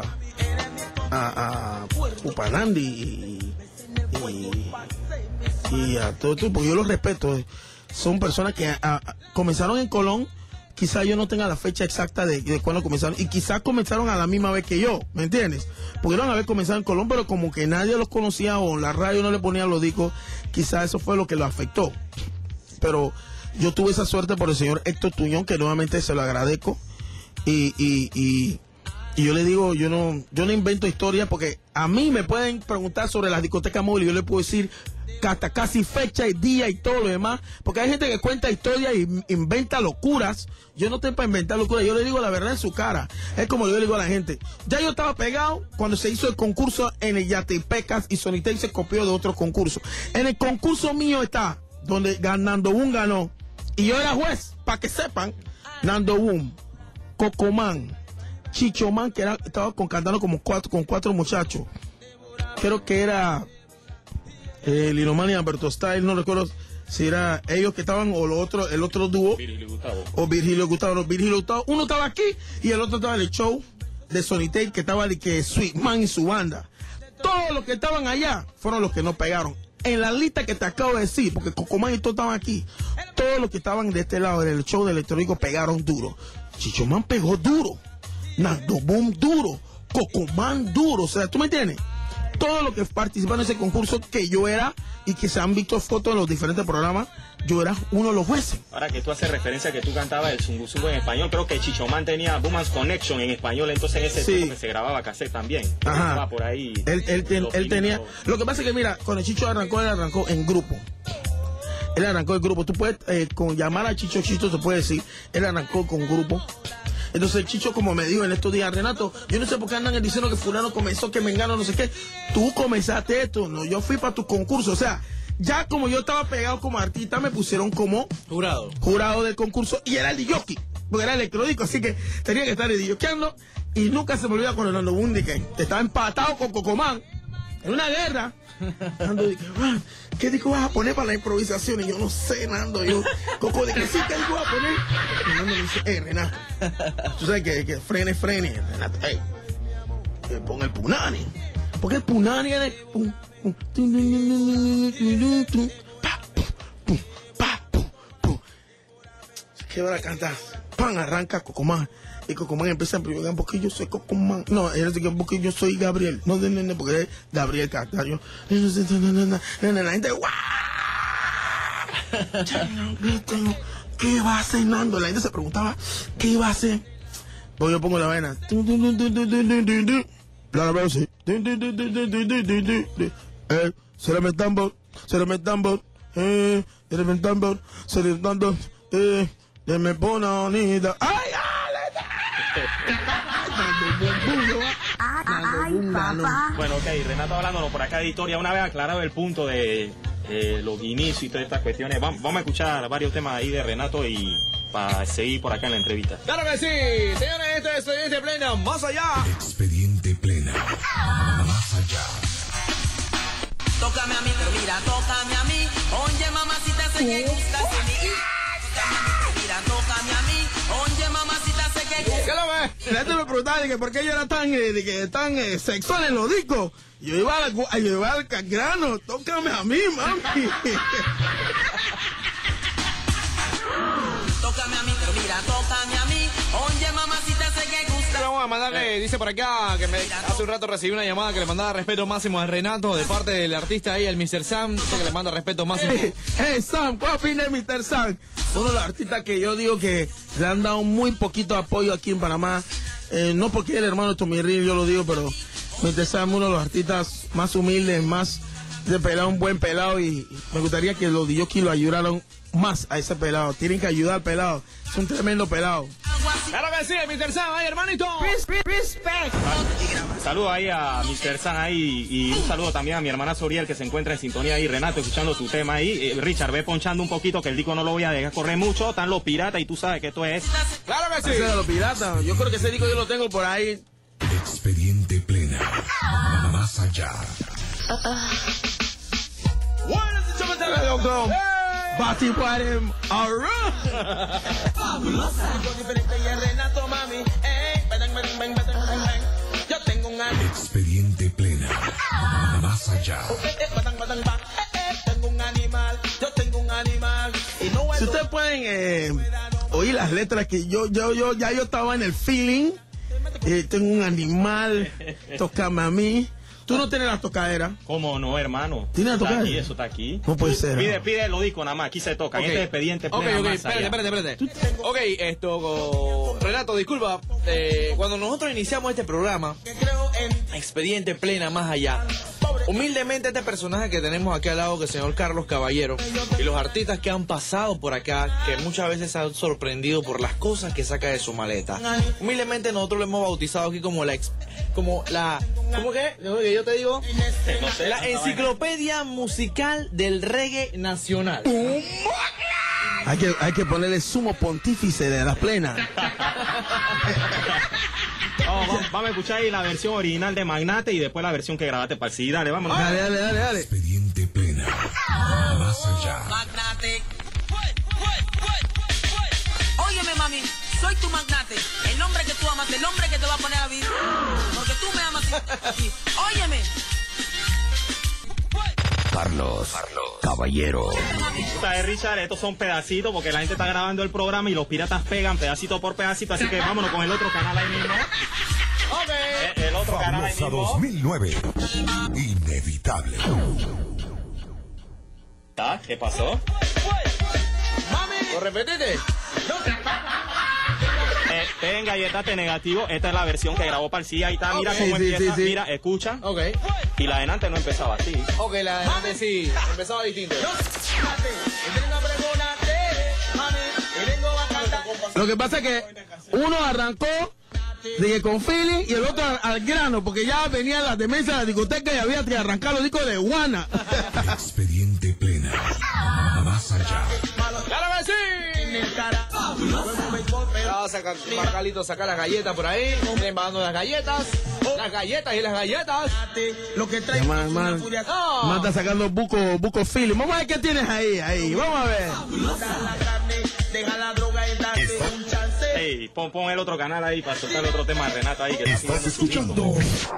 a Pupanandi y a todo esto, porque yo los respeto. Son personas que comenzaron en Colón. Quizá yo no tenga la fecha exacta de cuándo comenzaron, y quizás comenzaron a la misma vez que yo, ¿me entiendes? Pudieron haber comenzado en Colón, pero como que nadie los conocía o la radio no le ponía los discos, quizás eso fue lo que lo afectó. Pero yo tuve esa suerte por el señor Héctor Tuñón, que nuevamente se lo agradezco, y yo le digo, yo no invento historias, porque a mí me pueden preguntar sobre las discotecas móviles, yo le puedo decir hasta casi fecha y día y todo lo demás, porque hay gente que cuenta historias y inventa locuras. Yo no estoy para inventar locuras, yo le digo la verdad en su cara. Es como yo le digo a la gente, ya yo estaba pegado cuando se hizo el concurso en el Yatepecas y Sonitec se copió de otros concursos. En el concurso mío está donde Nando Boom ganó. Y yo era juez, para que sepan. Nando Boom, Cocomán, Chicho Man, que estaba cantando con cuatro muchachos. Creo que era Linomani y Alberto Style, no recuerdo si era ellos que estaban o el otro dúo. Virgilio Gustavo. O Virgilio Gustavo. No, Virgilio Gustavo. Uno estaba aquí y el otro estaba en el show de Sonitel, que estaba Sweet Man y su banda. Todos los que estaban allá fueron los que no pegaron. En la lista que te acabo de decir, porque Cocomán y todos estaban aquí, todos los que estaban de este lado en el show de electrónico pegaron duro. Chicho Man pegó duro, Nando Boom duro, Cocomán duro, o sea, ¿tú me entiendes? Todos los que participaron en ese concurso que yo era y que se han visto fotos en los diferentes programas, yo era uno de los jueces. Ahora que tú haces referencia a que tú cantabas el Zungu Zungu en español, creo que Chicho Man tenía Boomers Connection en español, entonces ese tiempo que se grababa cassette también. Ajá. Estaba por ahí. Él tenía. Lo que pasa es que, mira, cuando Chicho arrancó, él arrancó en grupo. Él arrancó en grupo. Tú puedes, con llamar a Chicho, se puede decir, él arrancó con grupo. Entonces Chicho, como me dijo en estos días, Renato, yo no sé por qué andan diciendo que fulano comenzó, que mengano, no sé qué. Tú comenzaste esto, no, yo fui para tu concurso. O sea, ya como yo estaba pegado como artista, me pusieron como jurado del concurso y era el DJ, porque era electrónico, así que tenía que estar DJeando. Y nunca se me olvida con el Nando Boom de que estaba empatado con Cocomán en una guerra. Nando dije, ¿qué disco vas a poner para la improvisación? Y yo no sé, Nando. Yo, Coco, ¿de qué sí que disco vas a poner? Y Nando me dice, Renato, tú sabes que frene. Renato, pon el Punani. Porque el Punani es de... ¿Qué va a cantar? Pan, arranca Cocomán. Y Cocomán empieza a improvisar porque yo soy Cocomán. No, él dice que porque yo soy Gabriel. No, porque es Gabriel Cartario. La gente, ¡guau! ¿Qué va a hacer Nando? La gente se preguntaba, ¿qué iba a hacer? Pues yo pongo la vaina. La veo así. Se le mete tambor. Me pone bonita. ¡Ay, papá! Bueno, ok, Renato hablándonos por acá de historia. Una vez aclarado el punto de los inicios y todas estas cuestiones, vamos a escuchar varios temas ahí de Renato y para seguir por acá en la entrevista. ¡Claro que sí! Señores, esto es Expediente Plena, más allá. Expediente Plena, más allá. Tócame a mí, pero mira, tócame a mí. Oye, mamacita, sé que gustas de mí. Mira, tócame a mí. Oye, mamacita, sé que gustas. ¿Qué lo ves? La gente me preguntaba de que por qué yo era tan sexual en los discos. Yo iba al grano. Tócame a mí, mami. Tócame a mí, pero mira, tócame a mí. Oye, mamacita, sé que gusta. Vamos a mandarle, dice por acá, que hace un rato recibí una llamada que le mandaba respeto máximo a Renato de parte del artista ahí, el Mr. Sam, dice que le manda respeto máximo. Hey, Sam, ¿cuál opina de Mr. Sam? Uno de los artistas que yo digo que le han dado muy poquito apoyo aquí en Panamá. No porque el hermano de Tomirri, yo lo digo, pero Mr. Sam, uno de los artistas más humildes, más de pelado, un buen pelado, y me gustaría que los DJs lo ayudaran más a ese pelado. Tienen que ayudar al pelado. Es un tremendo pelado. Claro que sí, Mr. Sam, ahí, hermanito. Respect. Saludo ahí a Mr. Sam ahí y un saludo también a mi hermana Soriel que se encuentra en sintonía ahí. Renato, escuchando tu tema ahí. Richard, ve ponchando un poquito que el disco no lo voy a dejar correr mucho. Están los piratas y tú sabes que esto es. Claro que sí. Ese de los piratas. Yo creo que ese disco yo lo tengo por ahí. Expediente Plena, más allá. Bati Parem, Expediente Plena, más allá. Si ustedes pueden oír las letras que yo estaba en el feeling. Tengo un animal, tócame a mí. ¿Tú no tienes la tocadera? ¿Cómo no, hermano? ¿Tienes la tocadera? Aquí, eso está aquí. No puede ser. Pide lo disco nada más, aquí se toca. Okay. Este expediente Plena, más allá. Espérate. Ok, Renato, disculpa. Cuando nosotros iniciamos este programa, Expediente Plena, más allá, Humildemente este personaje que tenemos aquí al lado, que es el señor Carlos Caballero, y los artistas que han pasado por acá, que muchas veces se han sorprendido por las cosas que saca de su maleta. Humildemente nosotros lo hemos bautizado aquí como ¿cómo que? Lo que yo te digo, la enciclopedia musical del reggae nacional. Hay que ponerle sumo pontífice de las plenas. Vamos a escuchar ahí la versión original de Magnate y después la versión que grabaste para el CD. Dale, vámonos. Dale. Expediente Plena. Más allá. Magnate. Óyeme, mami, soy tu magnate. El nombre que tú amas, el nombre que te va a poner a vivir. Porque tú me amas. Óyeme. Carlos Caballero. ¿Sabes, Richard? Estos son pedacitos porque la gente está grabando el programa y los piratas pegan pedacito por pedacito. Así que vámonos con el otro canal ahí mismo. Okay. El otro canal ahí mismo. 2009. Inevitable. ¿Qué pasó? Mami, ¿lo repetiste? En galletas de negativo, esta es la versión que grabó para el CD. Ahí está, mira cómo empieza, sí. Mira, escucha. Ok. Y la de antes no empezaba así. Ok, la de antes sí, empezaba distinto. Lo que pasa es que uno arrancó dije, con feeling y el otro al grano, porque ya venían las demencias de la discoteca y había que arrancar los discos de Juana. Expediente Plena. Más allá. ¡Claro que sí! Marcalito, saca las galletas por ahí. Vienen bajando las galletas y las galletas. Lo que trae man está sacando buco feeling. Vamos a ver qué tienes ahí. Vamos a ver. Deja la droga y darte un chance. Hey, pon el otro canal ahí para soltar el otro tema de Renato ahí. Que estás escuchando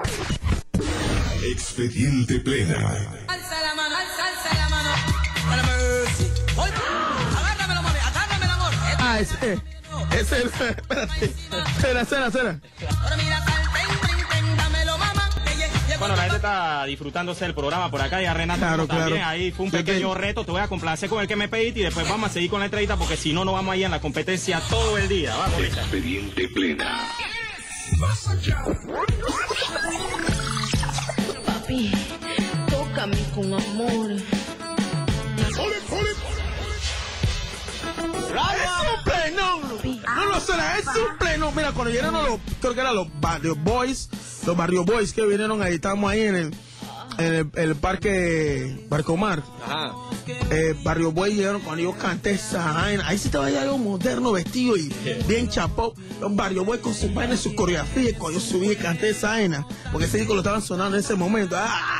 Expediente Plena. Alza la mano, alza la mano. Para mercy. Hoy, agárramelo, mami, agárrame el amor. Ese. Espera. Ahora mira, dámelo, mamá. Bueno, la gente está disfrutándose del programa por acá y a Renato también. Claro. Ahí fue un pequeño reto. Te voy a complacer con el que me pediste y después vamos a seguir con la entrevista porque si no, no vamos a ir en la competencia todo el día. Vamos, Expediente Plena. Más allá. Papi, tócame con amor. No será, es un pleno. Mira, cuando llegaron creo que eran los Barrio Boys que vinieron ahí, estábamos ahí en el parque Barcomar. Ajá. Barrio Boys llegaron cuando yo canté esa vaina. Ahí sí estaba ya algo moderno, vestido y bien chapó. Los Barrio Boys con sus vainas, su coreografía. Y cuando yo subí y canté esa vaina, porque ese disco lo estaban sonando en ese momento.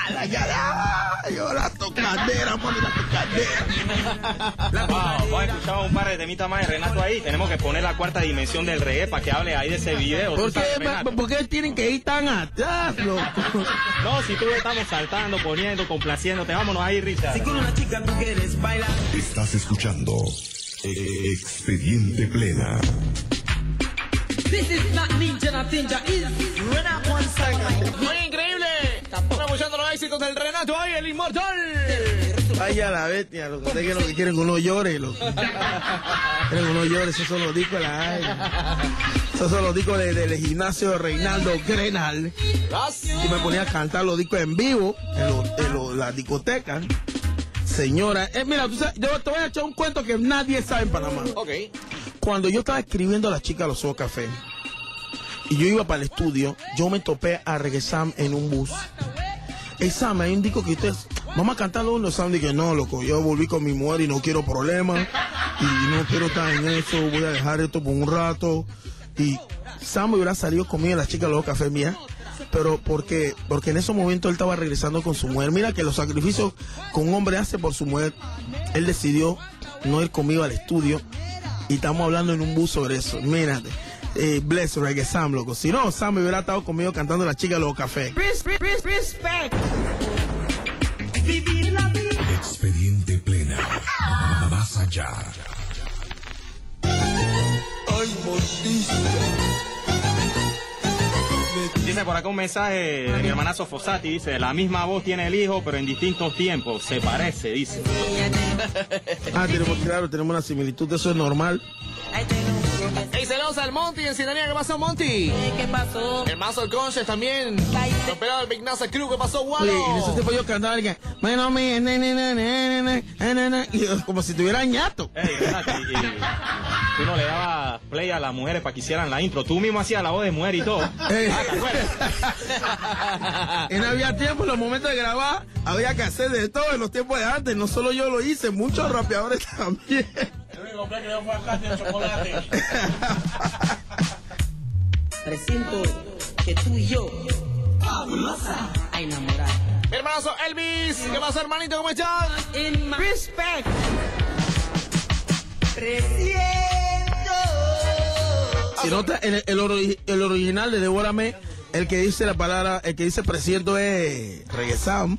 Yo la tocadera, mami, la tocadera. Vamos a escuchar un par de temitas más de Renato ahí. Tenemos que poner la cuarta dimensión del reggae para que hable ahí de ese video. ¿Por qué tienen que ir tan atrás, loco? No, si tú estamos saltando, poniendo, complaciéndote. Vámonos ahí, Richard. Si con una chica tú quieres bailar. Estás escuchando Expediente Plena. This is not Ninja, is Renato one second. ¡Muy increíble! Estamos escuchando los éxitos del Renato ahí, el inmortal. Vaya la bestia, lo que quieren que uno llore, loco. Quieren que uno llore, esos son los discos de la esos son los discos del gimnasio de Reinaldo Grenal. Y me ponía a cantar los discos en vivo, en la discoteca. Señora, mira, tú sabes, yo te voy a echar un cuento que nadie sabe en Panamá. Ok. Cuando yo estaba escribiendo a la chica de los ojos café y yo iba para el estudio, yo me topé a Reggae Sam en un bus. Sam, hay un disco que ustedes, vamos a cantarlo uno. Sam dije, no, loco, yo volví con mi mujer y no quiero problemas y no quiero estar en eso, voy a dejar esto por un rato. Y Sam hubiera salido conmigo, la chica de los ojos café mía, pero porque en esos momentos él estaba regresando con su mujer. Mira que los sacrificios que un hombre hace por su mujer, él decidió no ir conmigo al estudio y estamos hablando en un bus sobre eso. Mírate, bless Reggae Sam, loco. Si no, Sam hubiera estado conmigo cantando la chica de los cafés. Respect. Expediente Plena. Más allá. Ay, morticia. Dice por acá un mensaje de mi hermanazo Fossati, dice, la misma voz tiene el hijo, pero en distintos tiempos, se parece, dice. Tenemos una similitud, eso es normal. Ey, saludos al Monty en sintonía. ¿Qué pasó, Monty? ¿Qué pasó? El Mazo, el Conches también. Los pelados del Big NASA Crew. ¿Qué pasó, Walo? Oye, en ese tiempo yo cantaba y como si tuviera ñato. Ey, tú no le dabas play a las mujeres para que hicieran la intro. Tú mismo hacías la voz de mujer y todo. Y no había tiempo, en los momentos de grabar, había que hacer de todo en los tiempos de antes. No solo yo lo hice, muchos rapeadores también. El único que yo fue a casa de chocolate. Presiento que tú y yo vamos a enamorar. Mi hermanazo Elvis. ¿Qué pasa, hermanito? ¿Cómo estás? Respect. Si nota, el original de Devórame, el que dice la palabra, el que dice presiento es Reggae Sam.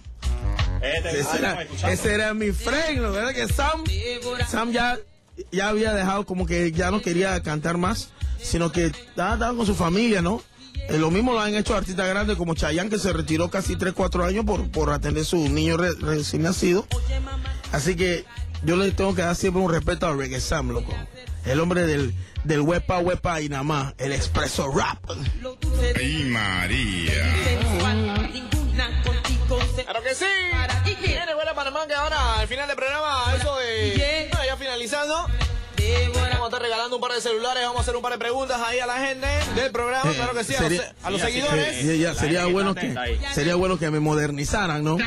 Ese era mi friend, ¿no? ¿Verdad que Sam ya había dejado, como que ya no quería cantar más, sino que estaba con su familia, ¿no? Lo mismo lo han hecho artistas grandes como Chayanne, que se retiró casi 3-4 años por atender a su niño recién nacido. Así que yo le tengo que dar siempre un respeto a Reggae Sam, loco. El hombre del huepa y nada más, el expreso rap. ¡Ay, María! ¡Claro que sí! Viene buena Panamá, que ahora al final del programa, eso de... Bueno, ya finalizando, vamos a estar regalando un par de celulares, vamos a hacer un par de preguntas ahí a la gente del programa, claro que sí, a los seguidores. Sería bueno que me modernizaran, ¿no?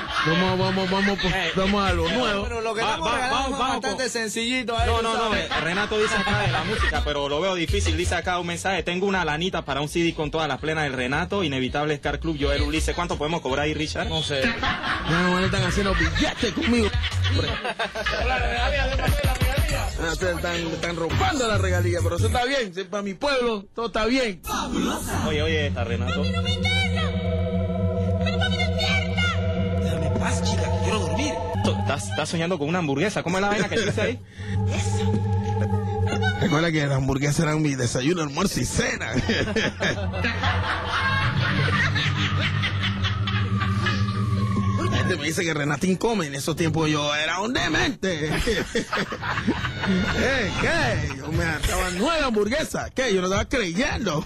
Vamos a lo nuevo. Bueno, lo que estamos regalando es bastante sencillito. No, Renato dice acá de la música, pero lo veo difícil. Dice acá un mensaje: tengo una lanita para un CD con todas las plenas del Renato, Inevitable Scar Club, Joel Ulises. ¿Cuánto podemos cobrar ahí, Richard? No sé. No están haciendo billetes conmigo. Están robando la regalía, pero eso está bien. Para mi pueblo, todo está bien. Oye, está Renato. Paz, chica, quiero dormir. Estás soñando con una hamburguesa. ¿Cómo es la vaina que dice ahí? Recuerda que las hamburguesas eran mi desayuno, almuerzo y cena. La gente me dice que Renatín come. En esos tiempos yo era un demente. ¿Qué? Yo me hartaba 9 hamburguesas. ¿Qué? Yo no estaba creyendo.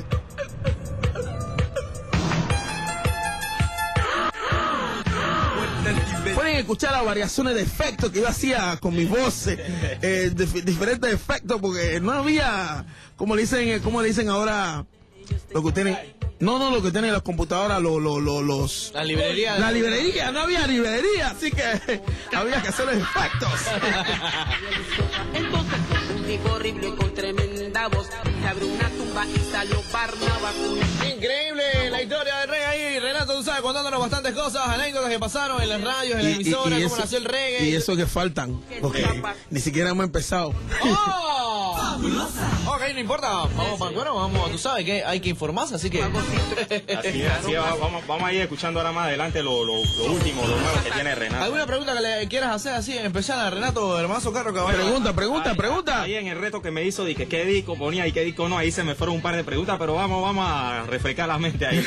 Pueden escuchar las variaciones de efectos que yo hacía con mi voz, diferentes efectos, porque no había, como le dicen ahora, lo que tienen, lo que tienen las computadoras, la librería. La librería, no había librería, así que había que hacer los efectos. Entonces, un tipo horrible con tremenda voz, se abrió una tumba y salió Barnabas. Increíble la historia del reggae ahí. Renato, tú sabes, contándonos bastantes cosas, anécdotas que pasaron en las radios, en la emisora, cómo nació el reggae. Y eso que faltan, porque ni siquiera hemos empezado. ¡Oh! Ok, no importa. Vamos, tú sabes que hay que informarse, así que... Así vamos a ir escuchando ahora más adelante lo último, lo nuevo que tiene Renato. ¿Alguna pregunta que le quieras hacer así en especial a Renato, hermano Carro Caballo? Pregunta. Ahí en el reto que me hizo de que qué disco ponía y qué disco no, ahí se me fueron un par de preguntas, pero vamos a refrescar la mente ahí.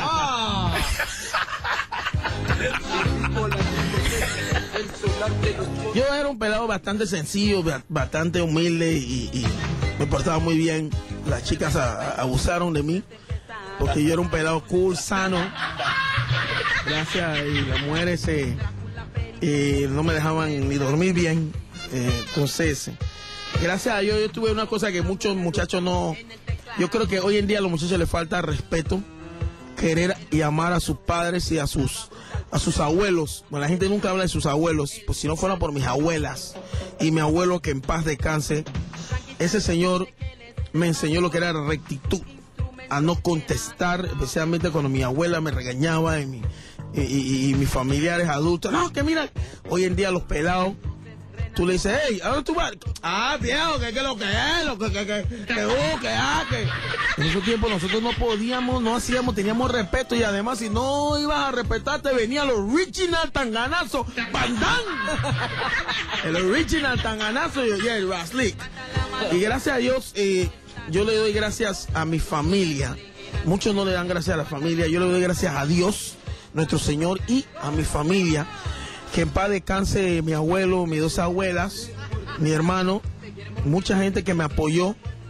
Yo era un pelado bastante sencillo, bastante humilde y me portaba muy bien. Las chicas abusaron de mí porque yo era un pelado cool, sano. Gracias, y las mujeres no me dejaban ni dormir bien. Entonces, gracias a Dios, yo tuve una cosa que muchos muchachos no... Yo creo que hoy en día a los muchachos les falta respeto, querer y amar a sus padres y a sus abuelos. Bueno, la gente nunca habla de sus abuelos, pues si no fuera por mis abuelas y mi abuelo, que en paz descanse, ese señor me enseñó lo que era rectitud, a no contestar, especialmente cuando mi abuela me regañaba y mis familiares adultos. No, que mira, hoy en día los pelados, tú le dices, hey, ¿a dónde tú vas? Ah, viejo, que lo que es, que en esos tiempos nosotros no podíamos, no hacíamos, teníamos respeto, y además si no ibas a respetarte venía el original tanganazo, bandán. El original tanganazo y el Raslick. Y gracias a Dios, yo le doy gracias a mi familia. Muchos no le dan gracias a la familia, yo le doy gracias a Dios, nuestro Señor, y a mi familia. Que en paz descanse mi abuelo, mis 2 abuelas, mi hermano, mucha gente que me apoyó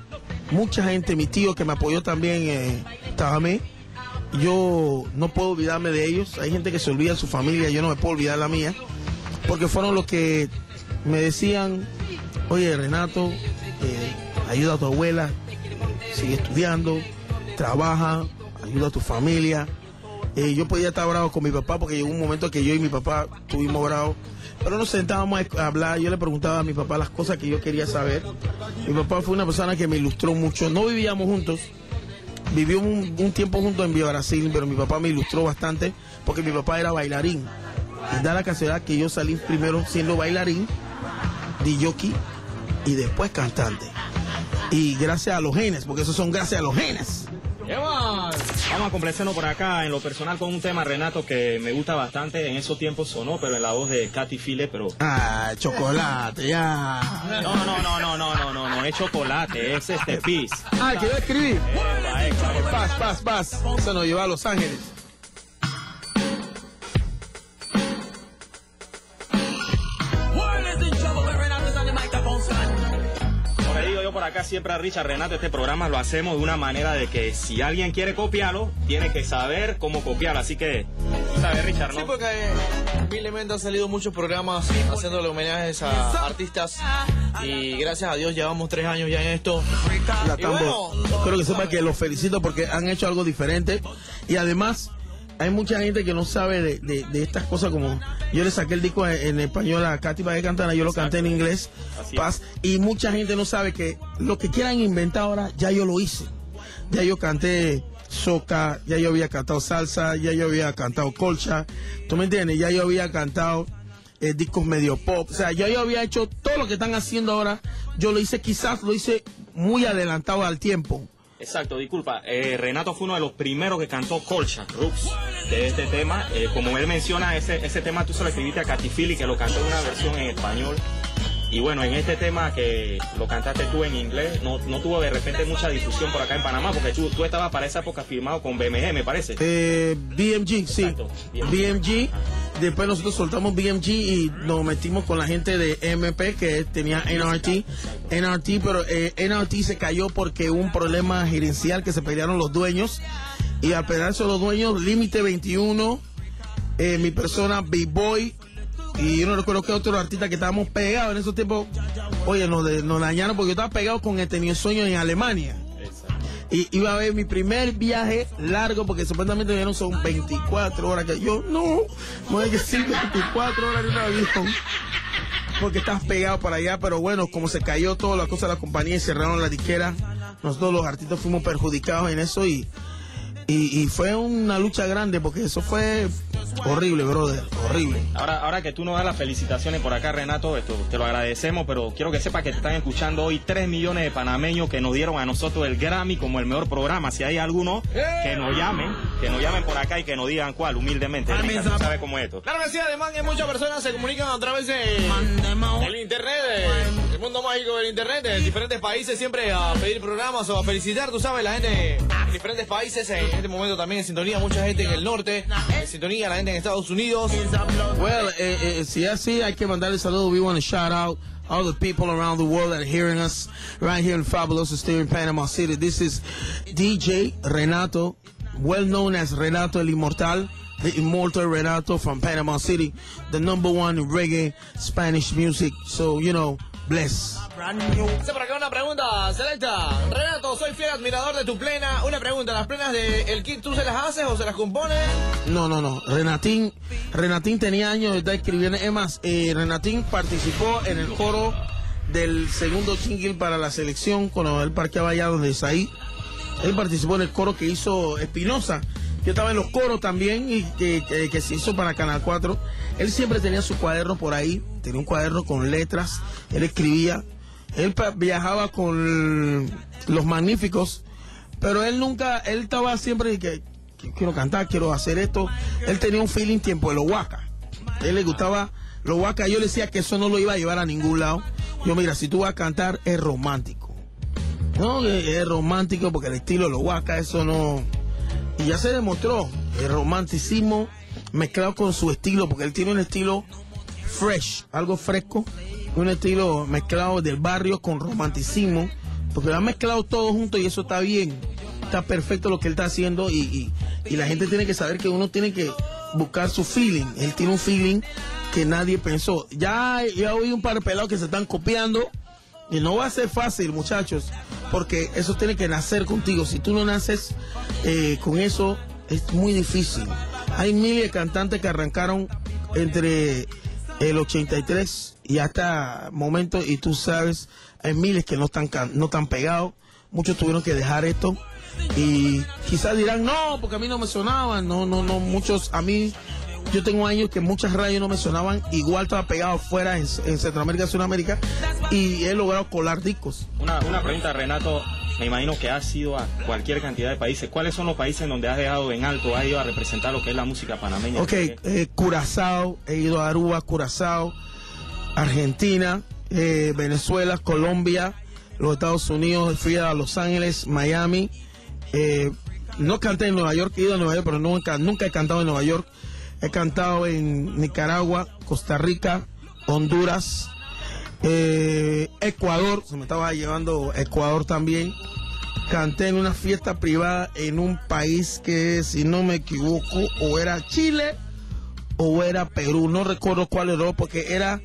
mucha gente, mi tío que me apoyó también, Tajamé. Yo no puedo olvidarme de ellos. Hay gente que se olvida de su familia, yo no me puedo olvidar la mía, porque fueron los que me decían, oye Renato, ayuda a tu abuela, sigue estudiando, trabaja, ayuda a tu familia. Yo podía estar bravo con mi papá porque llegó un momento que yo y mi papá estuvimos bravos, pero nos sentábamos a hablar. Yo le preguntaba a mi papá las cosas que yo quería saber. Mi papá fue una persona que me ilustró mucho. No vivíamos juntos, vivió un tiempo juntos en Villa Brasil, pero mi papá me ilustró bastante porque mi papá era bailarín. Y da la casualidad que yo salí primero siendo bailarín, DJ y después cantante. Y gracias a los genes, porque esos son gracias a los genes. Vamos a complacernos por acá en lo personal con un tema, Renato, que me gusta bastante. En esos tiempos sonó, pero en la voz de Katy Phillips, pero... Ah, chocolate, ya. No, es chocolate, es Peace. Ah, que yo escribí. Paz. Eso nos lleva a Los Ángeles. Por acá siempre a Richard, Renato, este programa lo hacemos de una manera de que si alguien quiere copiarlo, tiene que saber cómo copiarlo, así que, ¿sabes, Richard, no? Sí, porque humildemente han salido muchos programas haciéndole homenajes a artistas y gracias a Dios llevamos 3 años ya en esto. Y bueno, creo que sepa que los felicito porque han hecho algo diferente y además hay mucha gente que no sabe de estas cosas, como yo le saqué el disco en español a Katy para que cantara, yo lo canté en inglés, Paz, y mucha gente no sabe que lo que quieran inventar ahora, ya yo lo hice. Ya yo canté soca, ya yo había cantado salsa, ya yo había cantado colcha, ¿tú me entiendes? Ya yo había cantado discos medio pop, o sea, yo había hecho todo lo que están haciendo ahora, yo lo hice, quizás lo hice muy adelantado al tiempo. Exacto, disculpa, Renato fue uno de los primeros que cantó colcha, Roots, de este tema. Como él menciona, ese tema tú se lo escribiste a Katy Phillips, que lo cantó en una versión en español. Y bueno, en este tema que lo cantaste tú en inglés, no tuvo de repente mucha difusión por acá en Panamá, porque tú estabas para esa época firmado con BMG, me parece. BMG, sí. Exacto, BMG. Después nosotros soltamos BMG y nos metimos con la gente de MP que tenía NRT, pero NRT se cayó porque hubo un problema gerencial que se pelearon los dueños y al pelearse los dueños, Límite 21, mi persona, B-Boy, y yo no recuerdo qué otro artista que estábamos pegados en esos tiempos, oye, nos dañaron porque yo estaba pegado con el Tenía Sueño en Alemania. Y iba a ver mi primer viaje largo, porque supuestamente ya no son 24 horas, que yo no hay que decir 24 horas en un avión, porque estás pegado para allá. Pero bueno, como se cayó toda la cosa de la compañía y cerraron la disquera, nosotros los artistas fuimos perjudicados en eso y fue una lucha grande, porque eso fue horrible, brother, horrible. Ahora que tú nos das las felicitaciones por acá, Renato, te lo agradecemos, pero quiero que sepas que te están escuchando hoy 3 millones de panameños que nos dieron a nosotros el Grammy como el mejor programa. Si hay alguno, que nos llamen por acá y que nos digan cuál, humildemente. Tú sabes cómo es esto. Claro que sí, además que muchas personas se comunican a través del internet, el mundo mágico del internet, en diferentes países, siempre a pedir programas o a felicitar, tú sabes, la gente en diferentes países, en este momento también en sintonía, mucha gente en el norte, en sintonía, la gente en Estados Unidos. Well, si así, hay que mandarle saludos. We want to shout out all the people around the world that are hearing us right here in Fabuloso Stereo in Panama City. This is DJ Renato, well known as Renato el Inmortal, the immortal Renato from Panama City, the #1 in reggae, Spanish music. So, you know, bless. Por acá una pregunta, Selecta. Renato, soy fiel admirador de tu plena. Una pregunta, ¿las plenas del kit tú se las haces o se las compones? No. Renatín tenía años de estar escribiendo. Es más, Renatín participó en el coro del segundo jingle para la selección cuando él parqueaba allá donde Saí. Él participó en el coro que hizo Espinosa. Yo estaba en los coros también y que se hizo para Canal 4. Él siempre tenía su cuaderno por ahí, tenía un cuaderno con letras, él escribía, él viajaba con los Magníficos, pero él estaba siempre que quiero cantar, quiero hacer esto. Él tenía un feeling tiempo de los Waka. A él le gustaba los Waka. Yo le decía que eso no lo iba a llevar a ningún lado. Yo, mira, si tú vas a cantar, es romántico. No, es romántico porque el estilo de los Waka, eso no... Y ya se demostró el romanticismo mezclado con su estilo, porque él tiene un estilo fresh, algo fresco, un estilo mezclado del barrio con romanticismo, porque lo han mezclado todo junto y eso está bien, está perfecto lo que él está haciendo y la gente tiene que saber que uno tiene que buscar su feeling. Él tiene un feeling que nadie pensó. Ya oí un par de pelados que se están copiando y no va a ser fácil, muchachos, porque eso tiene que nacer contigo. Si tú no naces con eso, es muy difícil. Hay miles de cantantes que arrancaron entre el 83 y hasta momento, y tú sabes, hay miles que no están pegados. Muchos tuvieron que dejar esto y quizás dirán, no, porque a mí no me sonaban. No, muchos, a mí, yo tengo años que muchas radios no me sonaban, igual estaba pegado fuera en Centroamérica y Sudamérica y he logrado colar discos. Una pregunta, Renato, me imagino que has ido a cualquier cantidad de países. ¿Cuáles son los países en donde has dejado en alto, has ido a representar lo que es la música panameña? Ok, Curazao, he ido a Aruba, Curazao, Argentina, Venezuela, Colombia, los Estados Unidos, fui a Los Ángeles, Miami. No canté en Nueva York, he ido a Nueva York, pero nunca he cantado en Nueva York. He cantado en Nicaragua, Costa Rica, Honduras, Ecuador, se me estaba llevando Ecuador también. Canté en una fiesta privada en un país que, si no me equivoco, o era Chile o era Perú, no recuerdo cuál era, porque era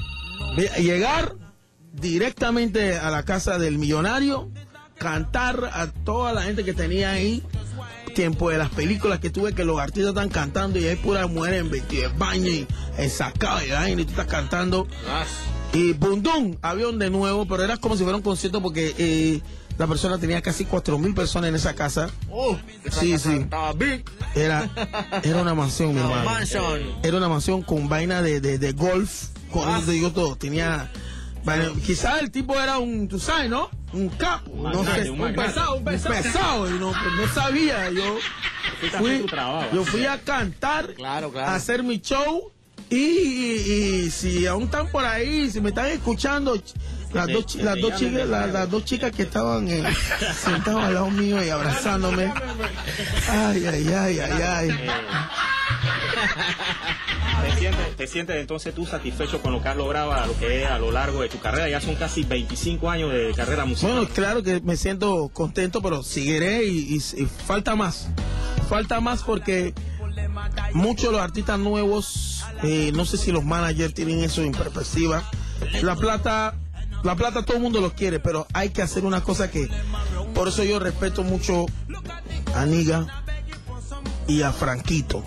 llegar directamente a la casa del millonario, cantar a toda la gente que tenía ahí. Tiempo de las películas que tuve, que los artistas están cantando y hay puras mujeres en vestido de baño y en sacado de baño y tú estás cantando. Y bundum, avión de nuevo, pero era como si fuera un concierto porque la persona tenía casi 4,000 personas en esa casa. Sí. Estaba big. Era una mansión, mi hermano. Era una mansión con vaina de golf, con eso te digo todo. Tenía, bueno, quizás el tipo era tú sabes, ¿no? Un capo, no sé, un pesado, y no sabía. Yo fui a cantar, claro. A hacer mi show y si aún están por ahí, si me están escuchando, las dos chicas que estaban sentadas al lado mío y abrazándome. Ay. ¿Te sientes entonces tú satisfecho con lo que has logrado a lo largo de tu carrera? Ya son casi 25 años de carrera musical. Bueno, claro que me siento contento, pero seguiré y falta más. Falta más porque muchos de los artistas nuevos, no sé si los managers tienen eso en perspectiva. La plata todo el mundo lo quiere, pero hay que hacer una cosa que, por eso yo respeto mucho a Niga y a Franquito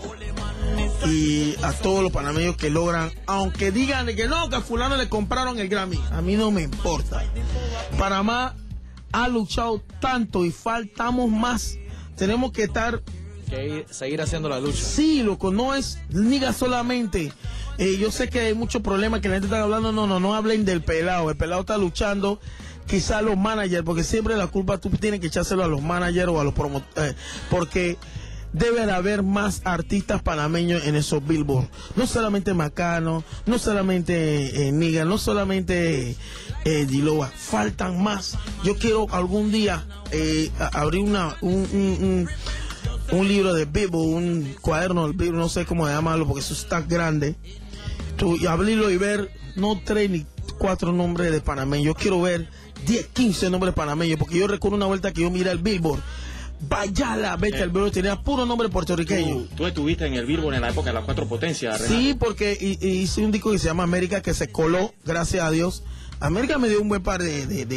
y a todos los panameños que logran, aunque digan que no, que a fulano le compraron el Grammy, a mí no me importa. Panamá ha luchado tanto y faltamos más. Tenemos que seguir haciendo la lucha. Sí, loco, no es Niga solamente. Yo sé que hay muchos problemas que la gente está hablando, no hablen del pelado. El pelado está luchando, quizás los managers, porque siempre la culpa tú tienes que echárselo a los managers o a los promotores, porque debe de haber más artistas panameños en esos Billboard. No solamente Macano, no solamente Niga, no solamente Diloa, faltan más. Yo quiero algún día abrir un libro de Billboard, un cuaderno del Billboard, no sé cómo llamarlo porque eso está grande. Y abrirlo y ver no 3 ni 4 nombres de panameños. Yo quiero ver 10, 15 nombres panameños, porque yo recuerdo una vuelta que yo miré el Billboard. Vaya la vez que el Billboard tenía puro nombre puertorriqueño. ¿Tú estuviste en el Billboard en la época de las 4 potencias, Renato? Sí, porque hice un disco que se llama América, que se coló, gracias a Dios. América me dio un buen par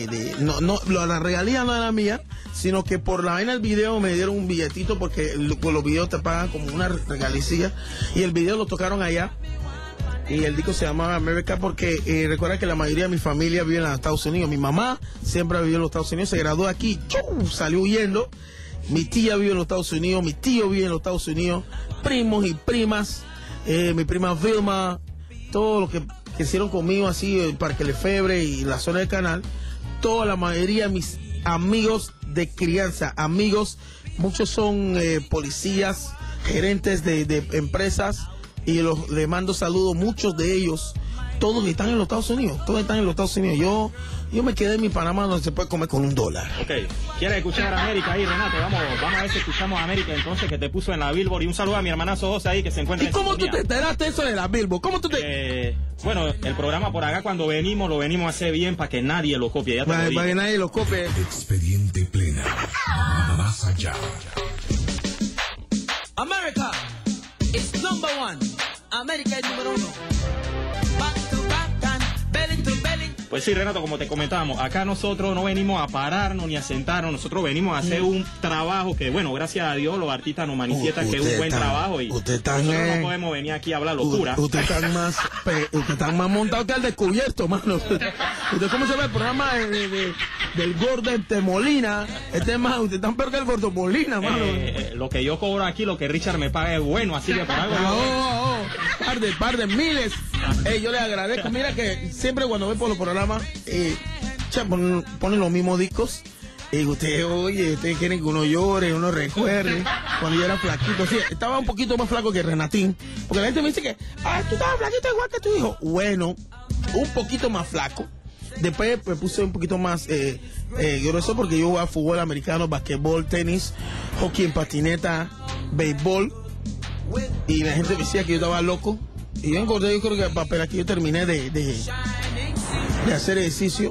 la regalía no era mía, sino que por la vaina del video me dieron un billetito, porque por los videos te pagan como una regalicía, y el video lo tocaron allá. Y el disco se llamaba América porque recuerda que la mayoría de mi familia vive en los Estados Unidos. Mi mamá siempre vivió en los Estados Unidos, se graduó aquí, salió huyendo. Mi tía vive en los Estados Unidos, mi tío vive en los Estados Unidos, primos y primas, mi prima Vilma, todo lo que hicieron conmigo así, Parque Lefebvre y la zona del canal, toda la mayoría de mis amigos de crianza, amigos, muchos son policías, gerentes de empresas, y les mando saludos, muchos de ellos, todos están en los Estados Unidos, Yo me quedé en mi Panamá donde se puede comer con $1. Ok, ¿quieres escuchar a América ahí, Renato? Vamos a ver si escuchamos a América entonces, que te puso en la Billboard. Y un saludo a mi hermanazo José ahí, que se encuentra ¿Y cómo tú te enteraste eso de la Billboard? ¿Cómo tú te...? Bueno, el programa por acá cuando venimos, lo venimos a hacer bien para que nadie lo copie. Ya para que nadie lo copie. Expediente Plena. Más allá. America is number one. América es número 1. Back to back and belly to belly. Pues sí, Renato, como te comentábamos, acá nosotros no venimos a pararnos ni a sentarnos, nosotros venimos a hacer un trabajo que, bueno, gracias a Dios los artistas nos manifiestan que es un buen trabajo y nosotros no podemos venir aquí a hablar locura. Ustedes están más montados que el descubierto, mano. ¿Usted cómo se ve el programa del gordo de Molina? Usted están peor que el gordo Molina, mano. Lo que yo cobro aquí, lo que Richard me paga es bueno, así que por algo... Par de miles. Yo le agradezco. Mira que siempre cuando voy por los programas, ponen los mismos discos. Y ustedes, oye, ustedes quieren que uno llore, uno recuerde. Cuando yo era flaquito, sí, estaba un poquito más flaco que Renatín. Porque la gente me dice que, tú estabas flaquito igual que tu hijo. Bueno, un poquito más flaco. Después me puse un poquito más grueso porque yo jugaba fútbol americano, basquetbol, tenis, hockey en patineta, béisbol. Y la gente me decía que yo estaba loco. Y yo engordé, yo creo que para aquí yo terminé de hacer ejercicio.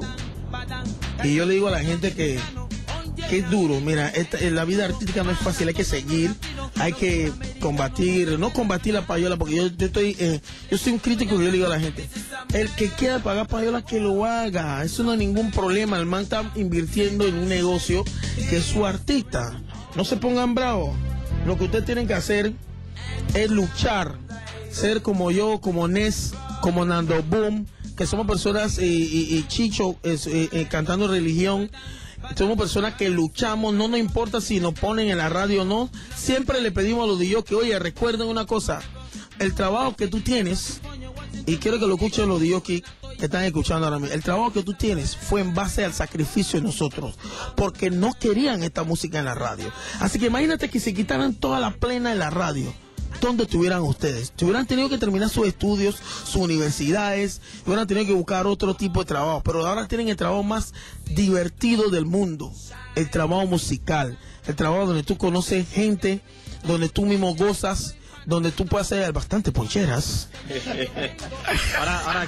Y yo le digo a la gente que es duro. Mira, la vida artística no es fácil, hay que seguir, hay que no combatir la payola, porque yo soy un crítico que yo le digo a la gente, el que quiera pagar payola que lo haga, eso no hay ningún problema. El man está invirtiendo en un negocio que es su artista. No se pongan bravos. Lo que ustedes tienen que hacer es luchar, ser como yo, como Ness, como Nando Boom, que somos personas y Chicho cantando religión. Somos personas que luchamos, no nos importa si nos ponen en la radio o no. Siempre le pedimos a los DJs que, oye, recuerden una cosa, el trabajo que tú tienes, y quiero que lo escuchen los DJs que están escuchando ahora mismo, el trabajo que tú tienes fue en base al sacrificio de nosotros, porque no querían esta música en la radio. Así que imagínate que se quitaran toda la plena en la radio. ¿Dónde estuvieran ustedes? Hubieran tenido que terminar sus estudios, sus universidades, hubieran tenido que buscar otro tipo de trabajo, pero ahora tienen el trabajo más divertido del mundo, el trabajo musical, el trabajo donde tú conoces gente, donde tú mismo gozas, donde tú puedes hacer bastante poncheras. Ahora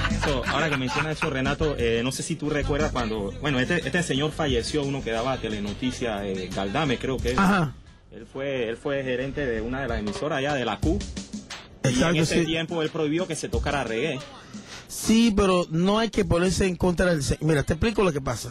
que menciona eso, Renato, no sé si tú recuerdas cuando, bueno, este señor falleció, uno que daba Telenoticia, Galdame, creo que es. Ajá. Él fue gerente de una de las emisoras allá de la Q. Exacto, y en ese tiempo él prohibió que se tocara reggae. Sí, pero no hay que ponerse en contra del... Mira, te explico lo que pasa.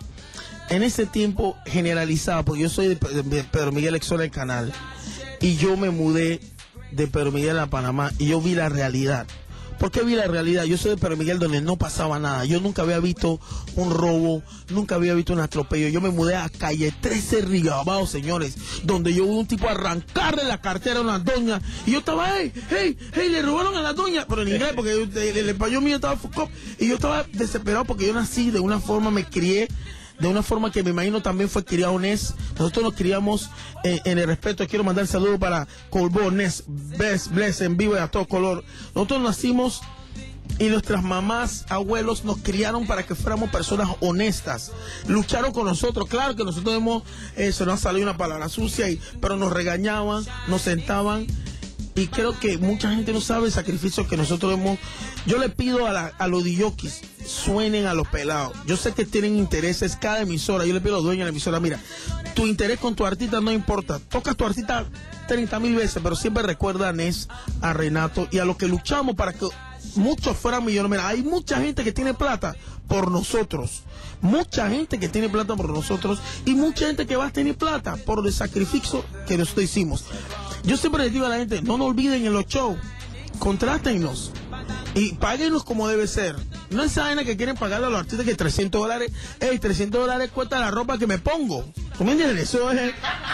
En ese tiempo generalizaba, porque yo soy de Pedro Miguel Exola del Canal, y yo me mudé de Pedro Miguel a Panamá, y yo vi la realidad. ¿Por qué vi la realidad? Yo soy de Pedro Miguel donde no pasaba nada. Yo nunca había visto un robo, nunca había visto un atropello. Yo me mudé a calle 13 Rigabao, señores, donde yo vi un tipo arrancarle la cartera a una doña. Y yo estaba, hey, le robaron a la doña. Pero en inglés, porque el español mío estaba Foucault. Y yo estaba desesperado porque yo nací de una forma, me crié de una forma que me imagino también fue criado Ness. Nosotros nos criamos en el respeto. Quiero mandar saludos para Colbó, Ness, Bless en vivo y a todo color. Nosotros nacimos y nuestras mamás, abuelos nos criaron para que fuéramos personas honestas. Lucharon con nosotros. Claro que nosotros se nos salió una palabra sucia, pero nos regañaban, nos sentaban. Y creo que mucha gente no sabe el sacrificio que nosotros hemos. Yo le pido a los DJs, suenen a los pelados. Yo sé que tienen intereses cada emisora. Yo le pido a los dueños de la emisora, mira, tu interés con tu artista no importa. Tocas tu artista 30,000 veces, pero siempre recuerda a Ness, a Renato y a los que luchamos para que muchos fueran millonarios. Mira, hay mucha gente que tiene plata por nosotros. Mucha gente que tiene plata por nosotros y mucha gente que va a tener plata por el sacrificio que nosotros hicimos. Yo siempre les digo a la gente, no nos olviden en los shows, contrátennos y páguenos como debe ser. No es esa vaina que quieren pagarle a los artistas que $300, $300 cuesta la ropa que me pongo. ¿Tú me entiendes? Eso es...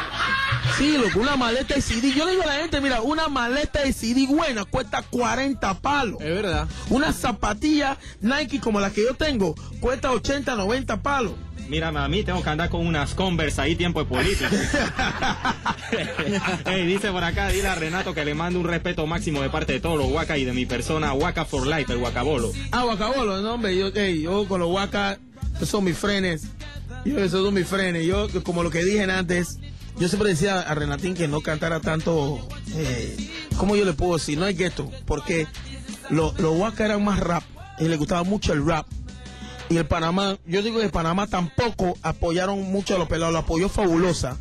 Sí, loco, una maleta de CD. Yo le digo a la gente, mira, una maleta de CD buena cuesta 40 palos. Es verdad. Una zapatilla Nike como la que yo tengo cuesta 80, 90 palos. Mírame a mí, tengo que andar con unas Converse ahí, tiempo de política. Dice por acá, dile a Renato que le mando un respeto máximo de parte de todos los Waka y de mi persona, Waka for Life, el Guacabolo. Guacabolo, no hombre, yo con los Waka esos son mis frenes. Esos son mis frenes. Yo, como lo que dije antes, yo siempre decía a Renatín que no cantara tanto, ¿cómo yo le puedo decir? No hay gueto, porque los Waka eran más rap, y les gustaba mucho el rap. Y el Panamá, yo digo que el Panamá tampoco apoyaron mucho a los pelados, lo apoyó Fabulosa,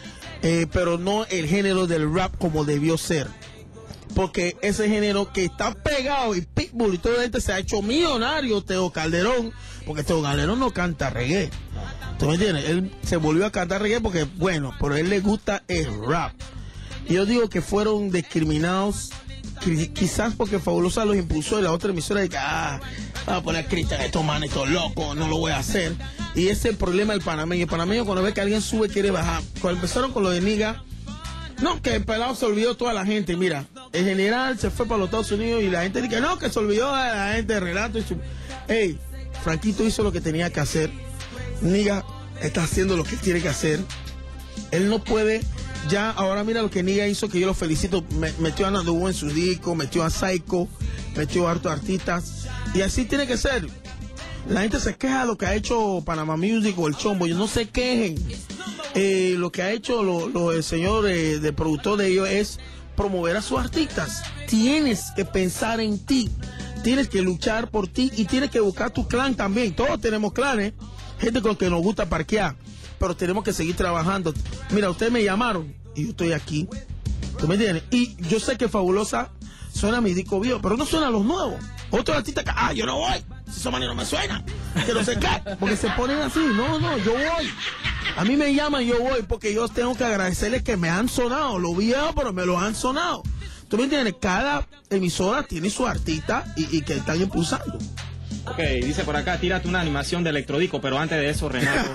pero no el género del rap como debió ser. Porque ese género que está pegado, y Pitbull y toda la gente se ha hecho millonario, Teo Calderón, porque Teo Calderón no canta reggae. ¿Tú me entiendes? Él se volvió a cantar reggae porque, bueno, pero a él le gusta el rap. Y yo digo que fueron discriminados, quizás porque Fabulosa los impulsó y la otra emisora de que, vamos a poner Cristian, estos manes, estos locos, no lo voy a hacer. Y ese es el problema del panameño. El panameño cuando ve que alguien sube quiere bajar. Cuando empezaron con lo de Niga, no, que el pelado se olvidó toda la gente. Mira, el general se fue para los Estados Unidos y la gente dice que no, que se olvidó de la gente de Renato. Ey, Franquito hizo lo que tenía que hacer. Niga está haciendo lo que tiene que hacer. Él no puede. Ya, ahora mira lo que Niga hizo, que yo lo felicito. Metió a Nando en su disco, metió a Psycho, metió a hartos artistas. Y así tiene que ser. La gente se queja de lo que ha hecho Panama Music o el Chombo. Yo no se quejen. Lo que ha hecho el señor de productor de ellos es promover a sus artistas. Tienes que pensar en ti. Tienes que luchar por ti y tienes que buscar tu clan también. Todos tenemos clanes. Gente con que nos gusta parquear. Pero tenemos que seguir trabajando. Mira, ustedes me llamaron y yo estoy aquí. ¿Tú me entiendes? Y yo sé que Fabulosa suena a mi disco viejo, pero no suena a los nuevos. Otros artistas que, yo no voy. Si esa manera no me suena. Que no se cae. Porque se ponen así. No, yo voy. A mí me llaman, yo voy, porque yo tengo que agradecerles que me han sonado. Lo viejo, pero me lo han sonado. ¿Tú me entiendes? Cada emisora tiene su artista y que están impulsando. Ok, dice por acá, tírate una animación de Electrodico, pero antes de eso, Renato,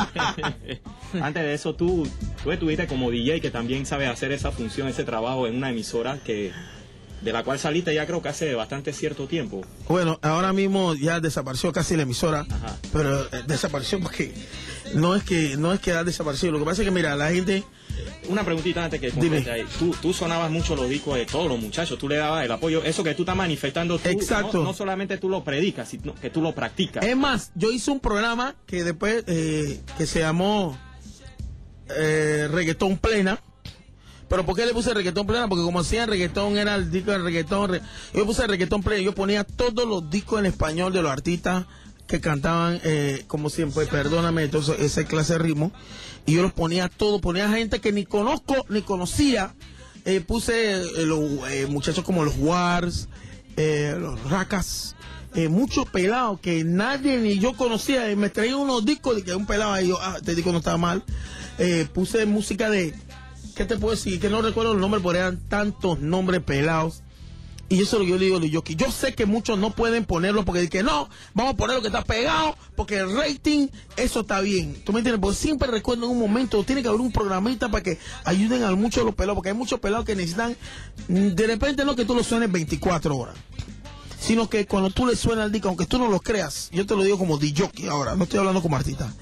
antes de eso, tú estuviste como DJ que también sabe hacer esa función, ese trabajo en una emisora de la cual saliste ya creo que hace bastante cierto tiempo. Bueno, ahora mismo ya desapareció casi la emisora. Ajá. Pero desapareció porque no es que ha desaparecido. Lo que pasa es que, mira, la gente... Una preguntita antes que complete ahí. Tú sonabas mucho los discos de todos los muchachos, tú le dabas el apoyo. Eso que tú estás manifestando, tú, exacto. No solamente tú lo predicas, sino que tú lo practicas. Es más, yo hice un programa que después que se llamó Reggaetón Plena. Pero ¿por qué le puse Reggaetón Plena? Porque como hacían reggaetón, era el disco de reggaetón. Yo puse Reggaetón Plena, yo ponía todos los discos en español de los artistas que cantaban, como siempre, perdóname, entonces esa clase de ritmo. Y yo los ponía todos, ponía gente que ni conozco, ni conocía. Puse los muchachos como los Wars, los Racas, muchos pelados que nadie ni yo conocía. Me traían unos discos de que un pelado ahí, yo, este disco no estaba mal. Puse música de, ¿qué te puedo decir? Que no recuerdo los nombres, porque eran tantos nombres pelados. Y eso es lo que yo le digo a los jockeys. Yo sé que muchos no pueden ponerlo porque dicen que no, vamos a poner lo que está pegado, porque el rating, eso está bien. ¿Tú me entiendes? Porque siempre recuerdo en un momento, tiene que haber un programita para que ayuden a muchos de los pelados, porque hay muchos pelados que necesitan, de repente no que tú lo suenes 24 horas, sino que cuando tú le suenas al disco, aunque tú no lo creas, yo te lo digo como DJ ahora, no estoy hablando como artista.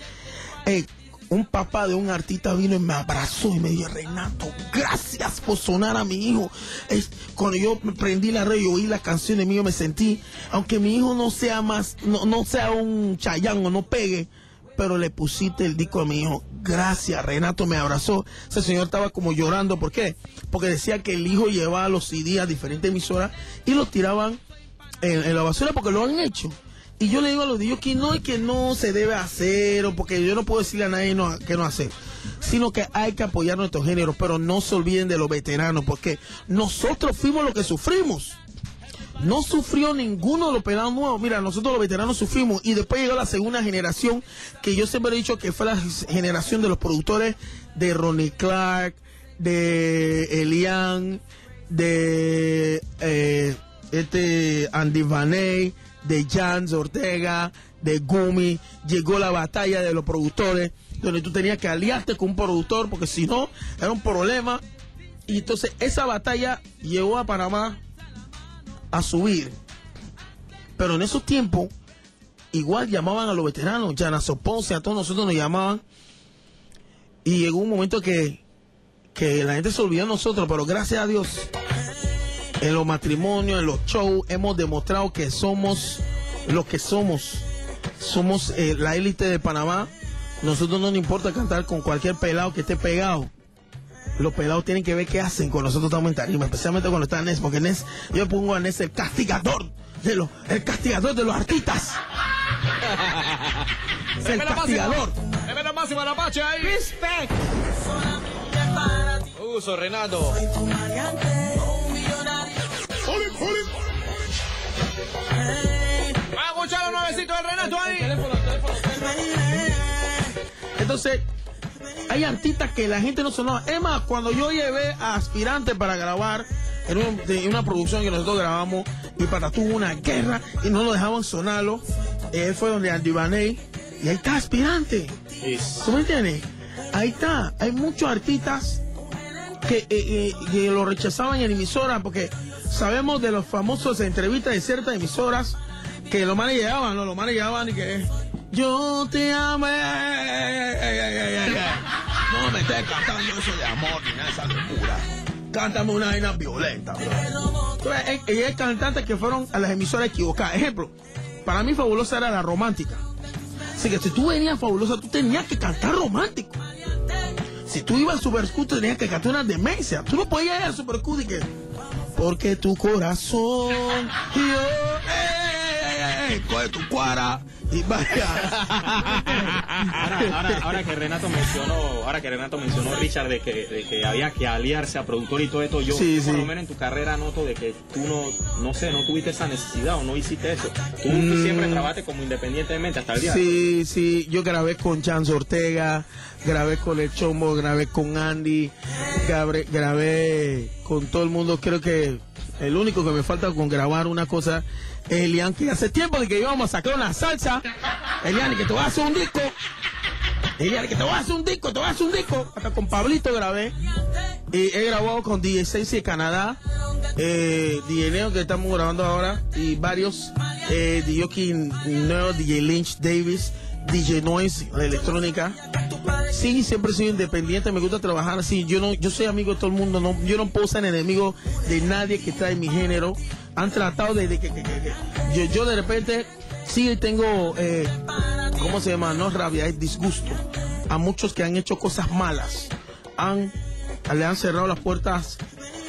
Un papá de un artista vino y me abrazó y me dijo, Renato, gracias por sonar a mi hijo. Cuando yo prendí la radio y oí las canciones mías, me sentí, aunque mi hijo no sea no sea un Chayanne o no pegue, pero le pusiste el disco a mi hijo. Gracias, Renato me abrazó. Ese señor estaba como llorando. ¿Por qué? Porque decía que el hijo llevaba los CD a diferentes emisoras y los tiraban en la basura porque lo han hecho. Y yo le digo a los DJs que no es que no se debe hacer, o porque yo no puedo decirle a nadie que no hacer, sino que hay que apoyar nuestros géneros, pero no se olviden de los veteranos, porque nosotros fuimos los que sufrimos. No sufrió ninguno de los pelados nuevos. Mira, nosotros los veteranos sufrimos, y después llegó la segunda generación, que yo siempre he dicho que fue la generación de los productores de Ronnie Clark, de Elian, de Andy Vaney, de Jans Ortega, de Gumi. Llegó la batalla de los productores, donde tú tenías que aliarte con un productor, porque si no, era un problema. Y entonces esa batalla llevó a Panamá a subir. Pero en esos tiempos, igual llamaban a los veteranos, Janazo Ponce, a todos nosotros nos llamaban. Y llegó un momento que la gente se olvidó de nosotros, pero gracias a Dios, en los matrimonios, en los shows, hemos demostrado que somos lo que somos. somos la élite de Panamá. Nosotros no nos importa cantar con cualquier pelado que esté pegado. Los pelados tienen que ver qué hacen cuando nosotros estamos en tarima, especialmente cuando está Nes, porque Nes, yo pongo a Nes el castigador de los artistas. Es el castigador. Tremendo máximo la Apache ahí. Respect. Uso, Renato. Vamos a escuchar los nuevecitos del Renato ahí. Entonces, hay artistas que la gente no sonaba. Es más, cuando yo llevé a Aspirante para grabar en una producción que nosotros grabamos y para tuvo una guerra y no lo dejaban sonarlo, fue donde Andy Vaney, y ahí está Aspirante. ¿Tú me entiendes? Ahí está. Hay muchos artistas que lo rechazaban en emisoras, porque sabemos de los famosos entrevistas de ciertas emisoras que los manes llegaban y que yo te amé. No me estés cantando eso de amor ni nada de esa locura. Cántame una vaina violenta, bro. Entonces, hay cantantes que fueron a las emisoras equivocadas. Ejemplo, para mí Fabulosa era la romántica. Así que si tú venías Fabulosa, tú tenías que cantar romántico. Si tú ibas al Super Scoot, tenías que cantar una demencia. Tú no podías ir al Super Scoot y que... Porque tu corazón y yo... coge tu cuara y vaya. Ahora que Renato mencionó Richard de que había que aliarse a productor y todo esto, yo por lo menos en tu carrera noto de que tú no tuviste esa necesidad o no hiciste eso. Tú siempre trabajaste como independientemente hasta el día. Sí, yo grabé con Chance Ortega, grabé con El Chombo, grabé con Andy, grabé con todo el mundo. Creo que el único que me falta con grabar una cosa es Elian, que hace tiempo de que íbamos a sacar una salsa. Elian, que te voy a hacer un disco. Elian, que te voy a hacer un disco. Hasta con Pablito grabé. Y he grabado con DJ Sexy de Canadá, DJ Neo, que estamos grabando ahora, y varios, DJ Neo, DJ Lynch Davis, DJ Noise, la electrónica. Sí, siempre soy independiente, me gusta trabajar así. Yo soy amigo de todo el mundo, yo no puedo ser enemigo de nadie que está en mi género. Han tratado de que yo de repente sí tengo, ¿cómo se llama? No rabia, es disgusto a muchos que han hecho cosas malas. Le han cerrado las puertas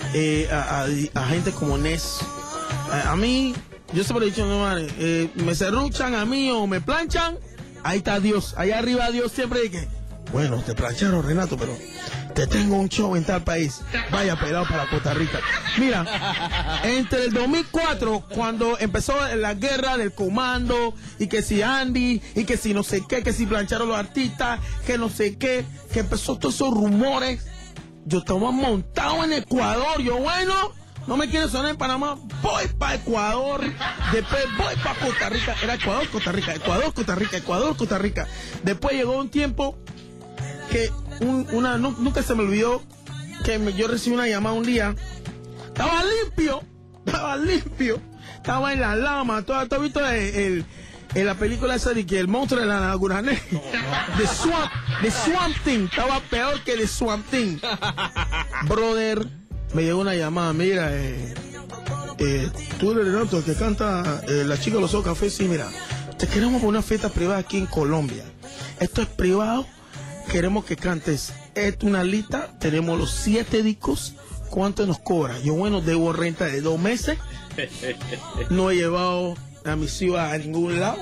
a gente como Nes. A mí, yo siempre he dicho, no, me serruchan a mí o me planchan, ahí está Dios, allá arriba Dios siempre dice, bueno, te plancharon, Renato, pero te tengo un show en tal país. Vaya pelado para Costa Rica. Mira, entre el 2004, cuando empezó la guerra del comando, y que si Andy, y que si no sé qué, que si plancharon los artistas, que no sé qué, que empezó todos esos rumores, yo estaba montado en Ecuador. Yo, bueno, no me quiere sonar en Panamá, voy para Ecuador, después voy para Costa Rica. Era Ecuador, Costa Rica, Ecuador, Costa Rica, Ecuador, Costa Rica. Después llegó un tiempo que nunca se me olvidó que yo recibí una llamada un día. Estaba limpio, estaba en la lama. ¿Tú has visto en la película esa de que el monstruo de la Laguna Negra? The Swamp Thing, estaba peor que The Swamp Thing. Brother, me llegó una llamada, mira, tú eres Renato, el que canta La Chica de los Ojos Café. Sí, mira, te queremos por una fiesta privada aquí en Colombia. Esto es privado. Queremos que cantes. Es una lista, tenemos los 7 discos. ¿Cuánto nos cobra? Yo, bueno, debo renta de 2 meses. No he llevado a mi ciudad a ningún lado.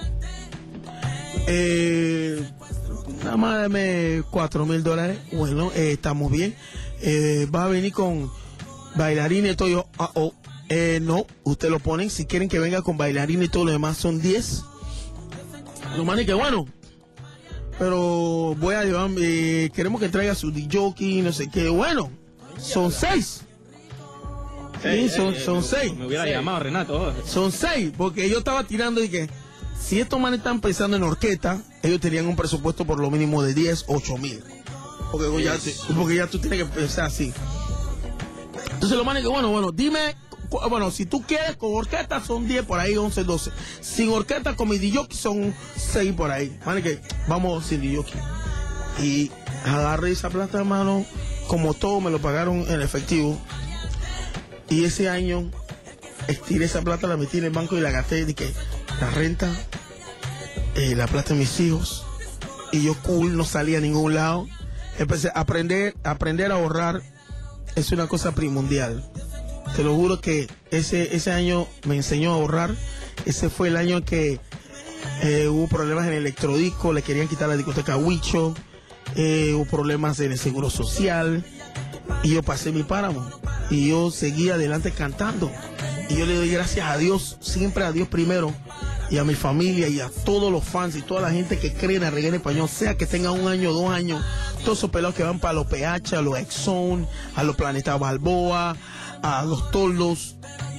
Nada más dame $4,000. Bueno, estamos bien. Va a venir con bailarines y todo. Yo, no, ustedes lo ponen. Si quieren que venga con bailarines y todo lo demás, son 10. Lo más que bueno. Pero voy a llevar, queremos que traiga su DJ, no sé qué. Bueno, son 6. Sí, son 6. Me hubiera llamado Renato. Son 6, porque yo estaba tirando y que si estos manes están pensando en orquesta, ellos tenían un presupuesto por lo mínimo de 8,000. Porque ya tú tienes que pensar así. Entonces los manes que, bueno, dime, bueno, si tú quieres con orquesta son 10 por ahí, 11, 12. Sin orquesta con mi DJ son 6 por ahí. Manes que vamos sin DJ. Y agarré esa plata, hermano, como todo me lo pagaron en efectivo. Y ese año estiré esa plata, la metí en el banco y la gasté. De que la renta, la plata de mis hijos. Y yo no salía a ningún lado. Empecé a aprender a ahorrar. Es una cosa primordial. Te lo juro que ese año me enseñó a ahorrar. Ese fue el año que hubo problemas en el electrodisco, le querían quitar la discoteca Huicho, hubo problemas en el seguro social, y yo pasé mi páramo, y yo seguí adelante cantando, y yo le doy gracias a Dios, siempre a Dios primero, y a mi familia, y a todos los fans, y toda la gente que cree en el reggae en español, sea que tenga 1 año, 2 años, todos esos pelados que van para los PH, a los Exxon, a los Planeta Balboa, a los Toldos,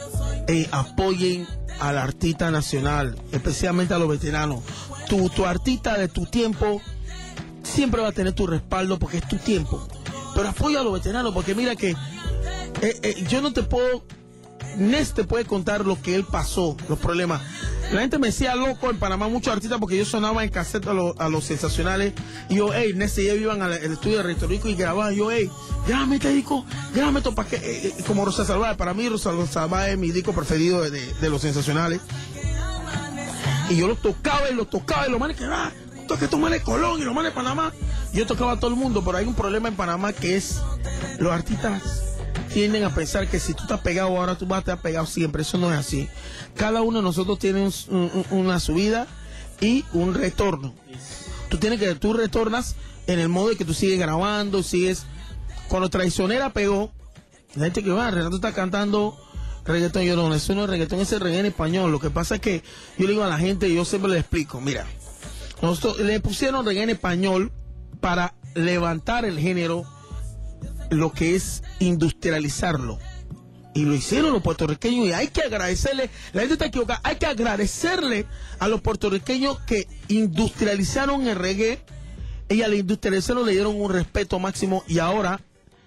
apoyen al artista nacional, especialmente a los veteranos. Tu artista de tu tiempo siempre va a tener tu respaldo porque es tu tiempo. Pero apoya a los veteranos porque mira que yo no te puedo, Ness te puede contar lo que él pasó, los problemas. La gente me decía loco en Panamá, muchos artistas, porque yo sonaba en cassette a los sensacionales. Y yo, Ness y ellos iban al estudio de Puerto Rico y grababan. Yo, grábame este disco, grábame esto para que, como Rosa Salvaje. Para mí, Rosa Salvaje es mi disco preferido de los sensacionales. Y yo los tocaba y los manes que toca estos manes de Colón y los manes de Panamá. Yo tocaba a todo el mundo, pero hay un problema en Panamá que es los artistas tienden a pensar que si tú estás pegado ahora, tú vas a estar pegado siempre. Eso no es así. Cada uno de nosotros tiene una subida y un retorno. Tú retornas en el modo de que tú sigues grabando, sigues. Cuando Traicionera pegó, la gente que Renato está cantando reggaetón. Yo no, eso no es reggaetón, ese es reggaetón en español. Lo que pasa es que yo le digo a la gente, yo siempre le explico, mira, nosotros le pusieron reggaetón en español para levantar el género, lo que es industrializarlo, y lo hicieron los puertorriqueños, y hay que agradecerle, la gente está equivocada, hay que agradecerle a los puertorriqueños que industrializaron el reggae, y al industrializarlo le dieron un respeto máximo, y ahora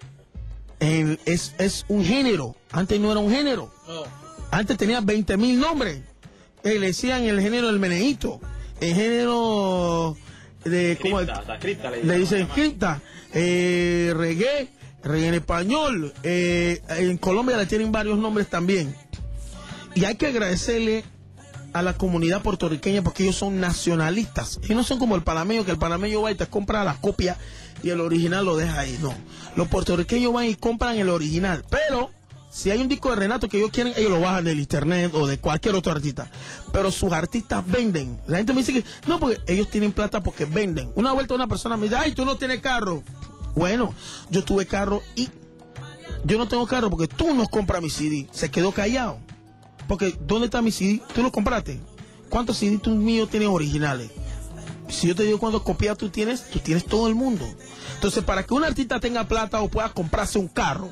es un género. Antes no era un género, antes tenía 20,000 nombres, le decían el género del meneíto, el género de cripta, le dicen cripta, reggae en español, en Colombia le tienen varios nombres también. Y hay que agradecerle a la comunidad puertorriqueña porque ellos son nacionalistas. Y no son como el panameño, que el panameño va y te compra la copia y el original lo deja ahí. No, los puertorriqueños van y compran el original. Pero si hay un disco de Renato que ellos quieren, ellos lo bajan del internet o de cualquier otro artista. Pero sus artistas venden. La gente me dice que no, porque ellos tienen plata porque venden. Una vuelta una persona me dice, ay, tú no tienes carro. Bueno, yo tuve carro y yo no tengo carro porque tú no compras mi CD. Se quedó callado. Porque ¿dónde está mi CD? Tú lo compraste. ¿Cuántos CD tú míos tienes originales? Si yo te digo cuántas copias tú tienes todo el mundo. Entonces, para que un artista tenga plata o pueda comprarse un carro,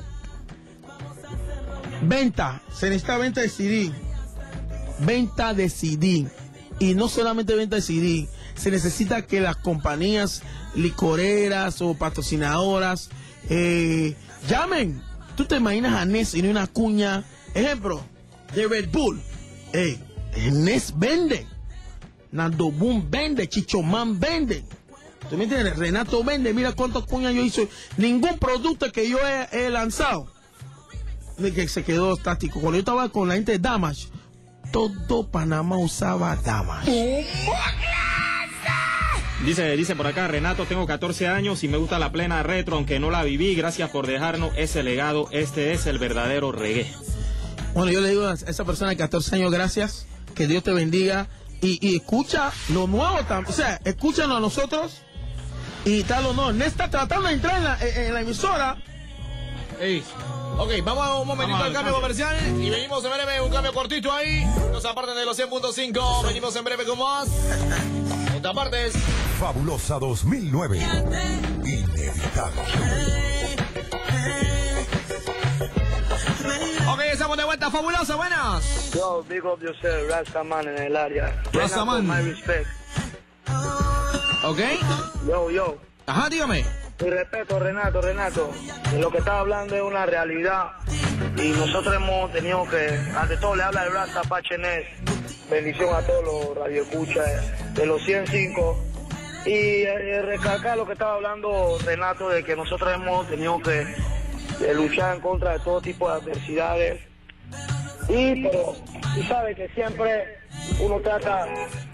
se necesita venta de CD. Venta de CD. Y no solamente venta de CD, se necesita que las compañías licoreras o patrocinadoras llamen. Tú te imaginas a Ness y una cuña, ejemplo, de Red Bull. Ness vende, Nando Boom vende, Chicho Man vende. ¿Tú me entiendes? Renato vende. Mira cuántas cuñas yo hice. Ningún producto que yo he lanzado que se quedó estático. Cuando yo estaba con la gente de Damage, todo Panamá usaba Damage. Dice por acá, Renato, tengo 14 años y me gusta la plena retro, aunque no la viví. Gracias por dejarnos ese legado. Este es el verdadero reggae. Bueno, yo le digo a esa persona de 14 años, gracias, que Dios te bendiga. Y escucha lo nuevo también. O sea, escúchanos a nosotros y tal o no. Ness está tratando de entrar en la emisora. Ok, vamos a un momentito al cambio comercial y venimos en breve, un cambio cortito ahí. Nos aparten de los 100.5. Venimos en breve con más. No te apartes. Fabulosa 2009. Inevitable. Ok, estamos de vuelta. Fabulosa, buenas. Yo, big up yourself, Rastaman en el área. Rastaman. My respect. Ok. Yo. Ajá, dígame. Mi respeto, Renato. Lo que estás hablando es una realidad. Y nosotros hemos tenido que, ante todo, le habla el Rasta Apache Ness. Bendición a todos los radioescuchas de los 105. Y recalcar lo que estaba hablando Renato, de que nosotros hemos tenido que luchar en contra de todo tipo de adversidades. Pero tú sabes que siempre uno trata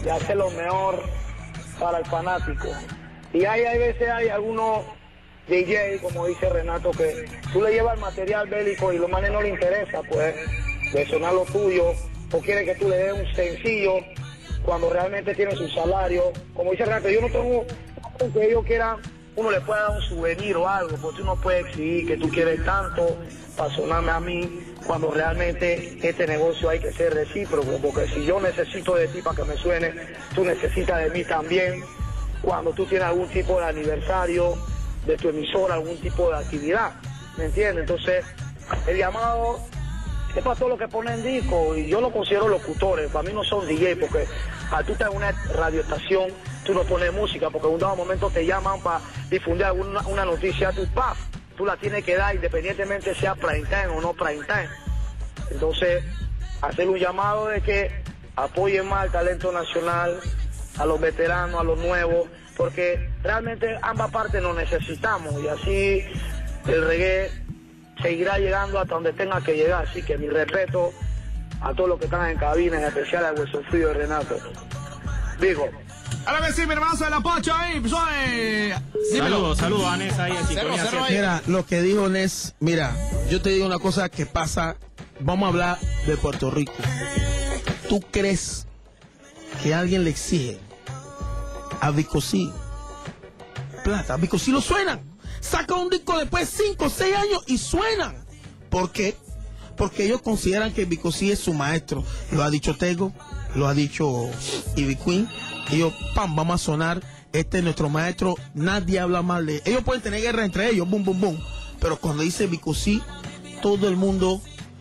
y hacer lo mejor para el fanático. Y hay veces hay algunos DJ, como dice Renato, que tú le llevas el material bélico y los manes no le interesa, pues, de sonar lo tuyo, o quiere que tú le des un sencillo cuando realmente tiene su salario. Como dice Renato, yo no tengo que ellos quieran, uno le pueda dar un souvenir o algo, porque tú no puedes exigir que tú quieres tanto para sonarme a mí, cuando realmente este negocio hay que ser recíproco, porque si yo necesito de ti para que me suene, tú necesitas de mí también, cuando tú tienes algún tipo de aniversario de tu emisora, algún tipo de actividad, ¿me entiendes? Entonces, el llamado es para todos los que ponen discos, y yo lo considero locutores, para mí no son DJ, porque al tú estar en una radioestación, tú no pones música, porque en un dado momento te llaman para difundir una noticia, tú la tienes que dar independientemente sea prime time o no prime time. Entonces, hacer un llamado de que apoyen más al talento nacional, a los veteranos, a los nuevos, porque realmente ambas partes nos necesitamos, y así el reggae seguirá llegando hasta donde tenga que llegar. Así que mi respeto a todos los que están en cabina, en especial a Hueso Frío y Renato. Digo. Ahora que sí, mi hermano, de la Pocha ahí, Saludos a Nes ahí en sintonía. Mira, lo que dijo Nes, mira, yo te digo una cosa que pasa, vamos a hablar de Puerto Rico. ¿Tú crees que alguien le exige a Vico C plata? Vico C lo suenan. Saca un disco después de 5 o 6 años y suenan. ¿Por qué? Porque ellos consideran que Vico C es su maestro. Lo ha dicho Tego, lo ha dicho Ivy Queen. Ellos, vamos a sonar, este es nuestro maestro, nadie habla mal de él. Ellos pueden tener guerra entre ellos, boom, boom, boom. Pero cuando dice Vico C, todo el mundo,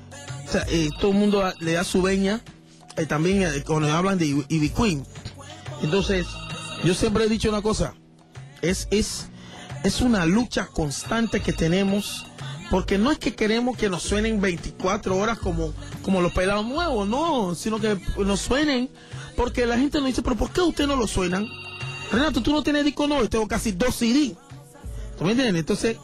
le da su veña. También cuando hablan de Ivy Queen. Entonces, yo siempre he dicho una cosa, es una lucha constante que tenemos, porque no es que queremos que nos suenen 24 horas como los pelados nuevos, no, sino que nos suenen, porque la gente nos dice, pero ¿por qué ustedes no lo suenan? Renato, tú no tienes disco nuevo, yo tengo casi 2 CD. ¿Tú me entiendes? Entonces...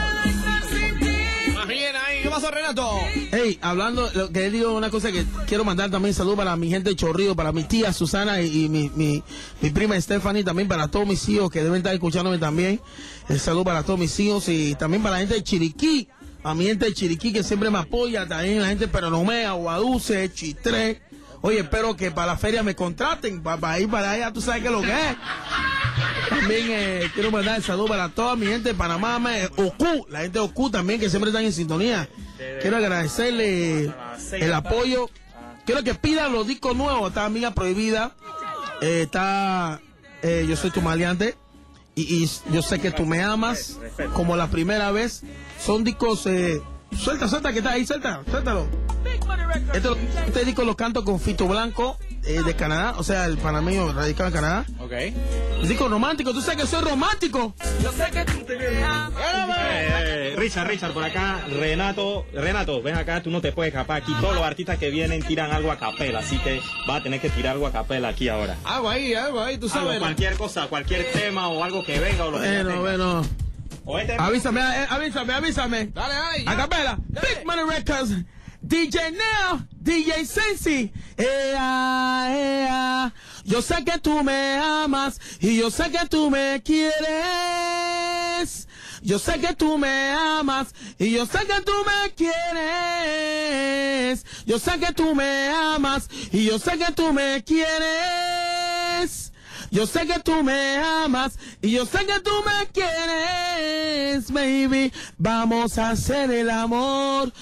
Más bien ahí, ¿qué pasó, Renato? Hey, hablando, lo que digo, una cosa que quiero mandar también saludos para mi gente de Chorrillo, para mi tía Susana y mi prima Stephanie, también para todos mis hijos que deben estar escuchándome también. El saludo para todos mis hijos y también para la gente de Chiriquí, a mi gente de Chiriquí que siempre me apoya, también la gente de Peronomea, Guaduce, Chitré. Oye, espero que para la feria me contraten, para ir para allá, tú sabes qué es lo que es. También quiero mandar el saludo para toda mi gente de Panamá, Ocu, la gente de Ocu también, que siempre están en sintonía. Quiero agradecerle el apoyo. Quiero que pidan los discos nuevos. Está Amiga Prohibida, está Yo Soy Tu Maleante y Yo Sé Que Tú Me Amas, como la primera vez. Son discos... Suelta, que está ahí, suéltalo. Este disco lo canto con Fito Blanco, de Canadá, o sea, el panameño radicado en Canadá. Ok. El disco romántico, tú sabes que soy romántico. Yo sé que tú te amas. Richard, por acá, Renato, ven acá, tú no te puedes escapar. Aquí todos los artistas que vienen tiran algo a capela, así que vas a tener que tirar algo a capela aquí ahora. Algo ahí, tú sabes. Cualquier cosa, cualquier tema o algo que venga o lo que venga. Bueno. Avísame. Dale, ahí. A capela. Big Money Records. DJ Neo, DJ Sensi. Yo sé que tú me amas y yo sé que tú me quieres. Yo sé que tú me amas y yo sé que tú me quieres. Yo sé que tú me amas y yo sé que tú me quieres. Yo sé que tú me amas y yo sé que tú me quieres, baby. Vamos a hacer el amor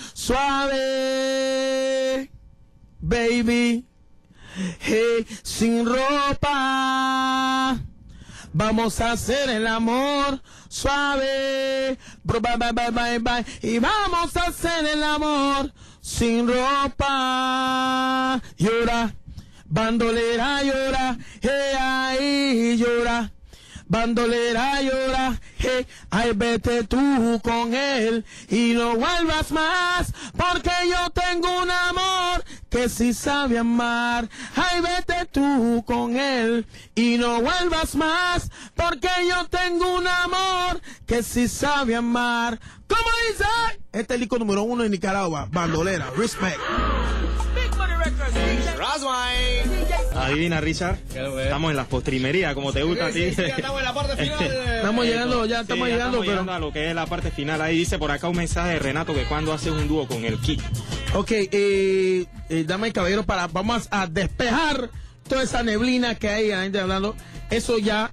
suave, baby. Hey, sin ropa. Vamos a hacer el amor suave. Bye. Y vamos a hacer el amor sin ropa. Llora. Bandolera llora, ahí llora. Bandolera llora, ay vete tú con él y no vuelvas más, porque yo tengo un amor que sí sabe amar. Ay vete tú con él y no vuelvas más, porque yo tengo un amor que sí sabe amar. ¿Cómo dice? Este es el disco número 1 en Nicaragua, Bandolera, respect. Adivina, Richard. Estamos en las postrimerías, como te gusta a ti. Sí, estamos en la parte final. Estamos llegando, ya estamos llegando, a lo que es la parte final. Ahí dice por acá un mensaje de Renato que cuando haces un dúo con el Kid. Ok, dama y caballero, vamos a despejar toda esa neblina que hay, la gente hablando. Eso ya,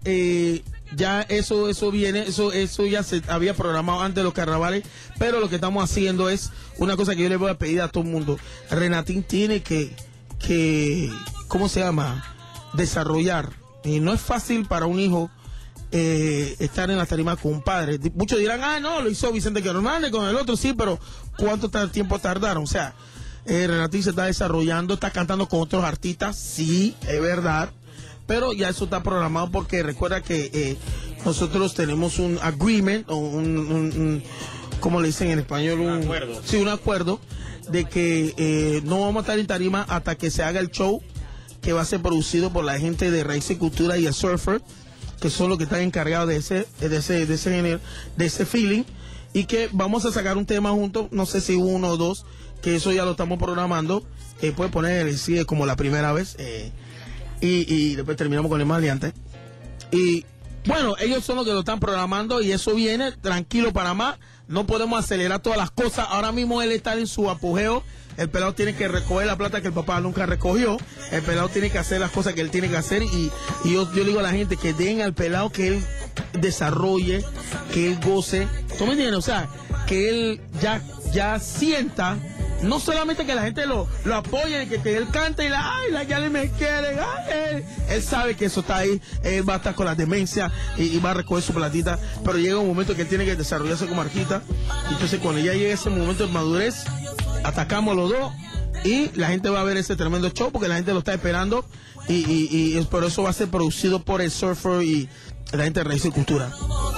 eso viene, eso ya se había programado antes de los carnavales, pero lo que estamos haciendo es una cosa que yo le voy a pedir a todo el mundo. Renatín tiene que ¿cómo se llama? Desarrollar. No es fácil para un hijo estar en la tarima con un padre. Muchos dirán, no, lo hizo Vicente Hernández con el otro, sí, pero ¿cuánto tiempo tardaron? O sea, Renatín se está desarrollando, está cantando con otros artistas, sí, es verdad, pero ya eso está programado porque recuerda que nosotros tenemos un agreement, o un ¿cómo le dicen en español? Un acuerdo. Sí, un acuerdo de que no vamos a estar en tarima hasta que se haga el show que va a ser producido por la gente de Raíz y Cultura y el Surfer, que son los que están encargados de ese género, de ese feeling, y que vamos a sacar un tema juntos, no sé si uno o dos, que eso ya lo estamos programando, puede poner sí, como la primera vez, y después terminamos con el maleante. Y bueno, ellos son los que lo están programando y eso viene, tranquilo Panamá, no podemos acelerar todas las cosas, ahora mismo él está en su apogeo. El pelado tiene que recoger la plata que el papá nunca recogió. El pelado tiene que hacer las cosas que él tiene que hacer. Y yo digo a la gente que den al pelado que él desarrolle, que él goce. ¿Tú me entiendes? O sea, que él ya sienta, no solamente que la gente lo apoye, que él cante y la ya me quiere. Él sabe que eso está ahí. Él va a estar con la demencia y va a recoger su platita. Pero llega un momento que él tiene que desarrollarse como artista. Entonces, cuando ya llegue ese momento de madurez, atacamos los dos y la gente va a ver ese tremendo show porque la gente lo está esperando y por eso va a ser producido por el Surfer y la gente de Raíz y Cultura.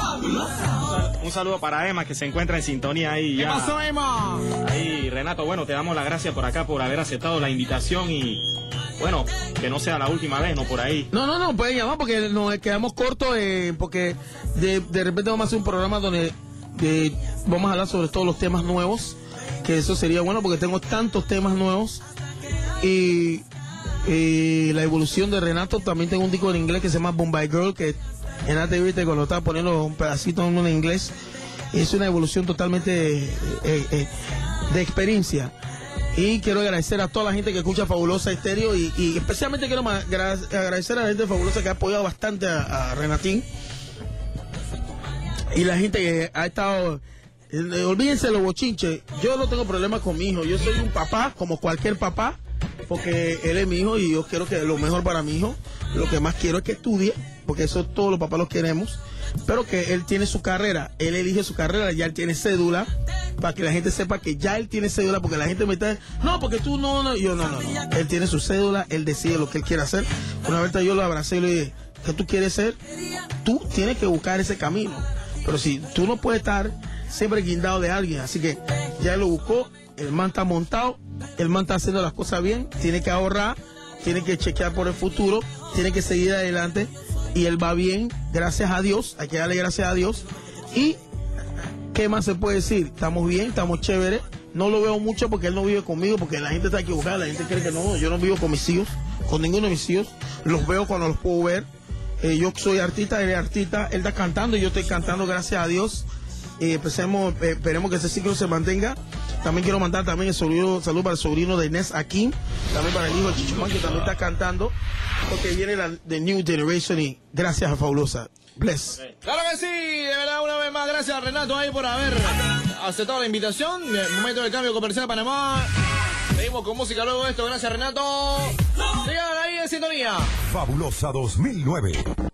Un saludo para Emma que se encuentra en sintonía ahí. ¿Qué ya. pasó, Emma? Ahí, Renato, bueno, te damos las gracias por acá por haber aceptado la invitación y bueno, que no sea la última vez, ¿no? Por ahí. No, pueden llamar porque nos quedamos cortos porque de repente vamos a hacer un programa donde vamos a hablar sobre todos los temas nuevos, que eso sería bueno porque tengo tantos temas nuevos y la evolución de Renato. También tengo un disco en inglés que se llama Bombay Girl, que en ATV cuando lo estaba poniendo un pedacito en inglés, es una evolución totalmente de experiencia. Y quiero agradecer a toda la gente que escucha Fabulosa Estéreo y especialmente quiero agradecer a la gente de Fabulosa que ha apoyado bastante a Renatín y la gente que ha estado. Olvídense los bochinches, yo no tengo problemas con mi hijo, yo soy un papá como cualquier papá, porque él es mi hijo y yo quiero que lo mejor para mi hijo. Lo que más quiero es que estudie, porque eso todos los papás lo queremos, pero que él tiene su carrera, él elige su carrera, ya él tiene cédula, para que la gente sepa que ya él tiene cédula, porque la gente me está, no, porque tú no, yo no, él tiene su cédula, él decide lo que él quiere hacer. Una vez yo lo abracé y le dije, ¿qué tú quieres ser? Tú tienes que buscar ese camino, pero si tú no puedes estar siempre guindado de alguien, así que ya él lo buscó, el man está montado, el man está haciendo las cosas bien, tiene que ahorrar, tiene que chequear por el futuro, tiene que seguir adelante y él va bien, gracias a Dios, hay que darle gracias a Dios. Y ¿qué más se puede decir? Estamos bien, estamos chéveres, no lo veo mucho porque él no vive conmigo, porque la gente está equivocada, la gente cree que no, yo no vivo con mis hijos, con ninguno de mis hijos, los veo cuando los puedo ver. Yo soy artista, él es artista, él está cantando y yo estoy cantando, gracias a Dios. Esperemos que ese ciclo se mantenga. También quiero mandar también el saludo para el sobrino de Inés Akin, también para el hijo de Chichumán, que también está cantando, porque viene la The New Generation y gracias a Fabulosa. Bless. Claro que sí, de verdad, una vez más, gracias a Renato ahí por haber aceptado la invitación. Momento del cambio comercial Panamá. Seguimos con música luego de esto, gracias Renato. Sigan ahí en sintonía. Fabulosa 2009.